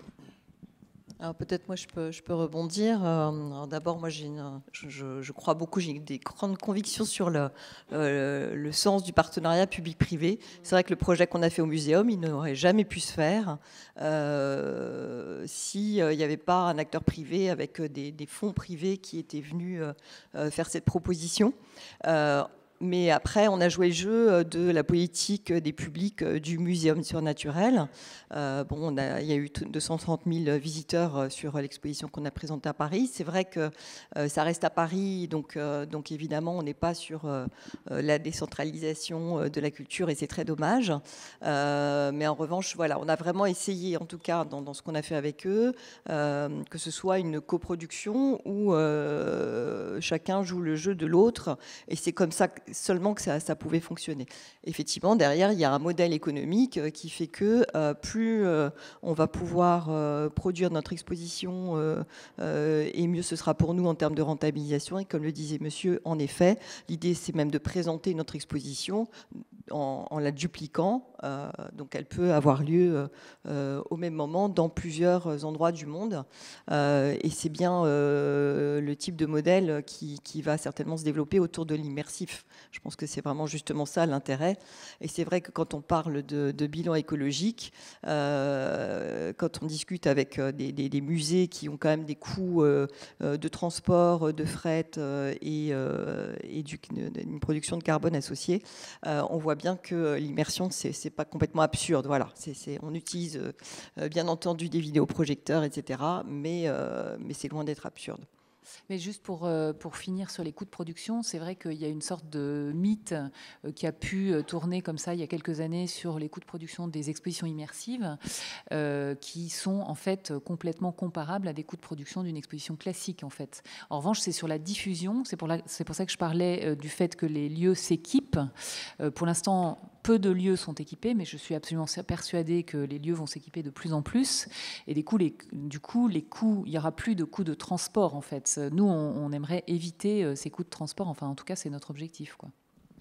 Alors peut-être moi je peux, je peux rebondir. Euh, D'abord, moi j'ai une, je, je crois beaucoup, j'ai des grandes convictions sur le, euh, le sens du partenariat public-privé. C'est vrai que le projet qu'on a fait au muséum, il n'aurait jamais pu se faire euh, s'il n'y avait pas un acteur privé avec des, des fonds privés qui étaient venus euh, faire cette proposition. Euh, Mais après, on a joué le jeu de la politique des publics du Muséum surnaturel. Euh, bon, on a, il y a eu deux cent trente mille visiteurs sur l'exposition qu'on a présentée à Paris. C'est vrai que euh, ça reste à Paris, donc, euh, donc évidemment, on n'est pas sur euh, la décentralisation de la culture et c'est très dommage. Euh, mais en revanche, voilà, on a vraiment essayé, en tout cas dans, dans ce qu'on a fait avec eux, euh, que ce soit une coproduction où euh, chacun joue le jeu de l'autre. Et c'est comme ça que seulement que ça, ça pouvait fonctionner. Effectivement, derrière, il y a un modèle économique qui fait que euh, plus euh, on va pouvoir euh, produire notre exposition euh, euh, et mieux ce sera pour nous en termes de rentabilisation. Et comme le disait monsieur, en effet, l'idée c'est même de présenter notre exposition en, en la dupliquant. Euh, donc elle peut avoir lieu euh, au même moment dans plusieurs endroits du monde. Euh, et c'est bien euh, le type de modèle qui, qui va certainement se développer autour de l'immersif. Je pense que c'est vraiment justement ça l'intérêt. Et c'est vrai que quand on parle de, de bilan écologique, euh, quand on discute avec des, des, des musées qui ont quand même des coûts euh, de transport, de fret euh, et, euh, et du, une production de carbone associée, euh, on voit bien que l'immersion, c'est, c'est pas complètement absurde. Voilà, c'est, c'est, on utilise euh, bien entendu des vidéoprojecteurs, et cetera, mais, euh, mais c'est loin d'être absurde.
Mais juste pour, euh, pour finir sur les coûts de production, c'est vrai qu'il y a une sorte de mythe euh, qui a pu tourner comme ça il y a quelques années sur les coûts de production des expositions immersives euh, qui sont en fait complètement comparables à des coûts de production d'une exposition classique en fait. En revanche, c'est sur la diffusion, c'est pour, la, c'est pour ça que je parlais euh, du fait que les lieux s'équipent. Euh, pour l'instant, peu de lieux sont équipés, mais je suis absolument persuadée que les lieux vont s'équiper de plus en plus. Et des coups, les, du coup, les coûts, il n'y aura plus de coûts de transport, en fait. Nous, on, on aimerait éviter ces coûts de transport. Enfin, en tout cas, c'est notre objectif, quoi.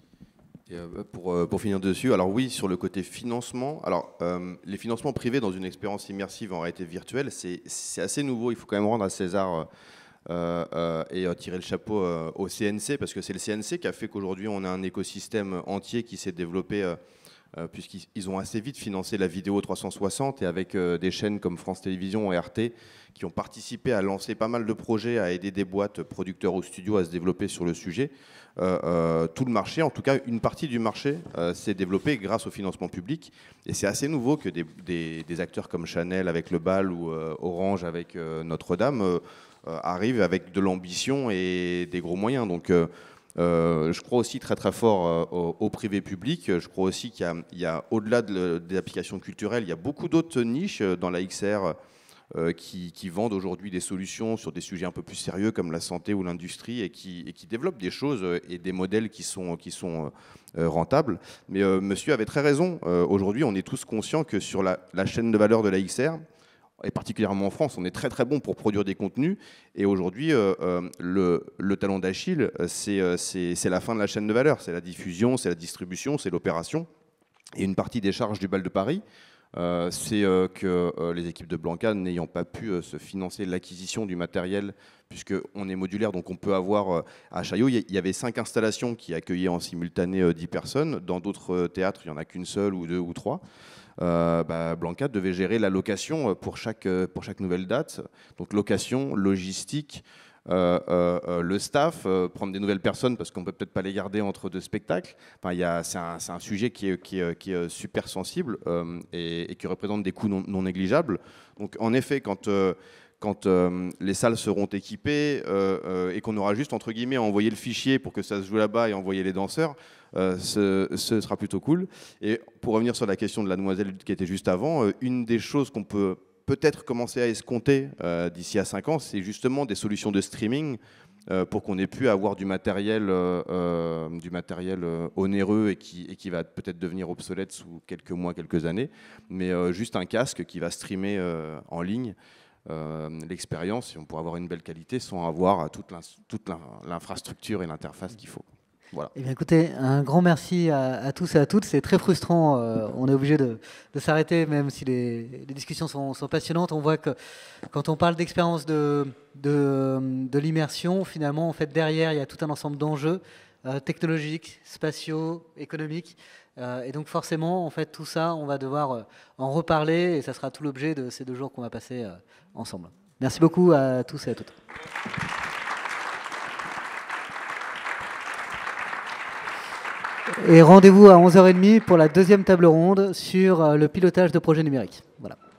Et pour, pour finir dessus, alors oui, sur le côté financement, alors euh, les financements privés dans une expérience immersive en réalité virtuelle, c'est, c'est assez nouveau. Il faut quand même rendre à César euh, euh, et euh, tirer le chapeau euh, au C N C, parce que c'est le C N C qui a fait qu'aujourd'hui on a un écosystème entier qui s'est développé, euh, euh, puisqu'ils ont assez vite financé la vidéo trois cent soixante, et avec euh, des chaînes comme France Télévisions et R T qui ont participé à lancer pas mal de projets, à aider des boîtes producteurs ou studios à se développer sur le sujet. Euh, euh, tout le marché, en tout cas une partie du marché, euh, s'est développée grâce au financement public. Et c'est assez nouveau que des, des, des acteurs comme Chanel avec le bal ou euh, Orange avec euh, Notre-Dame euh, euh, arrivent avec de l'ambition et des gros moyens. Donc euh, euh, je crois aussi très très fort euh, au, au privé public. Je crois aussi qu'il y a, il y a au-delà de, des applications culturelles, il y a beaucoup d'autres niches dans la X R Euh, qui, qui vendent aujourd'hui des solutions sur des sujets un peu plus sérieux comme la santé ou l'industrie, et qui, et qui développent des choses et des modèles qui sont, qui sont euh, rentables. Mais euh, monsieur avait très raison. Euh, aujourd'hui, on est tous conscients que sur la, la chaîne de valeur de la X R, et particulièrement en France, on est très très bon pour produire des contenus. Et aujourd'hui, euh, euh, le, le talon d'Achille, c'est, euh, c'est, c'est la fin de la chaîne de valeur. C'est la diffusion, c'est la distribution, c'est l'opération. Et une partie des charges du Bal de Paris, Euh, c'est euh, que euh, les équipes de Blanca, n'ayant pas pu euh, se financer l'acquisition du matériel, puisqu'on est modulaire, donc on peut avoir, euh, à Chaillot, il y avait cinq installations qui accueillaient en simultané euh, dix personnes. Dans d'autres euh, théâtres, il n'y en a qu'une seule ou deux ou trois. Euh, bah, Blanca devait gérer la location pour chaque, pour chaque nouvelle date. Donc location, logistique, Euh, euh, le staff, euh, prendre des nouvelles personnes parce qu'on peut peut-être pas les garder entre deux spectacles. Enfin, il y a, c'est, un, c'est un sujet qui est, qui est, qui est super sensible euh, et, et qui représente des coûts non, non négligeables. Donc en effet, quand, euh, quand euh, les salles seront équipées euh, euh, et qu'on aura juste entre guillemets à envoyer le fichier pour que ça se joue là-bas et envoyer les danseurs, euh, ce, ce sera plutôt cool. Et pour revenir sur la question de la demoiselle qui était juste avant, euh, une des choses qu'on peut peut-être commencer à escompter euh, d'ici à cinq ans, c'est justement des solutions de streaming euh, pour qu'on ait pu avoir du matériel, euh, euh, du matériel euh, onéreux et qui, et qui va peut-être devenir obsolète sous quelques mois, quelques années, mais euh, juste un casque qui va streamer euh, en ligne euh, l'expérience, et on pourra avoir une belle qualité sans avoir toute, toute l'infrastructure et l'interface qu'il faut. Voilà.
Eh bien, écoutez, un grand merci à, à tous et à toutes. C'est très frustrant. Euh, on est obligé de, de s'arrêter, même si les, les discussions sont, sont passionnantes. On voit que quand on parle d'expérience de, de, de l'immersion, finalement, en fait, derrière, il y a tout un ensemble d'enjeux euh, technologiques, spatiaux, économiques. Euh, et donc, forcément, en fait, tout ça, on va devoir euh, en reparler. Et ça sera tout l'objet de ces deux jours qu'on va passer euh, ensemble. Merci beaucoup à tous et à toutes. Et rendez-vous à onze heures trente pour la deuxième table ronde sur le pilotage de projets numériques. Voilà.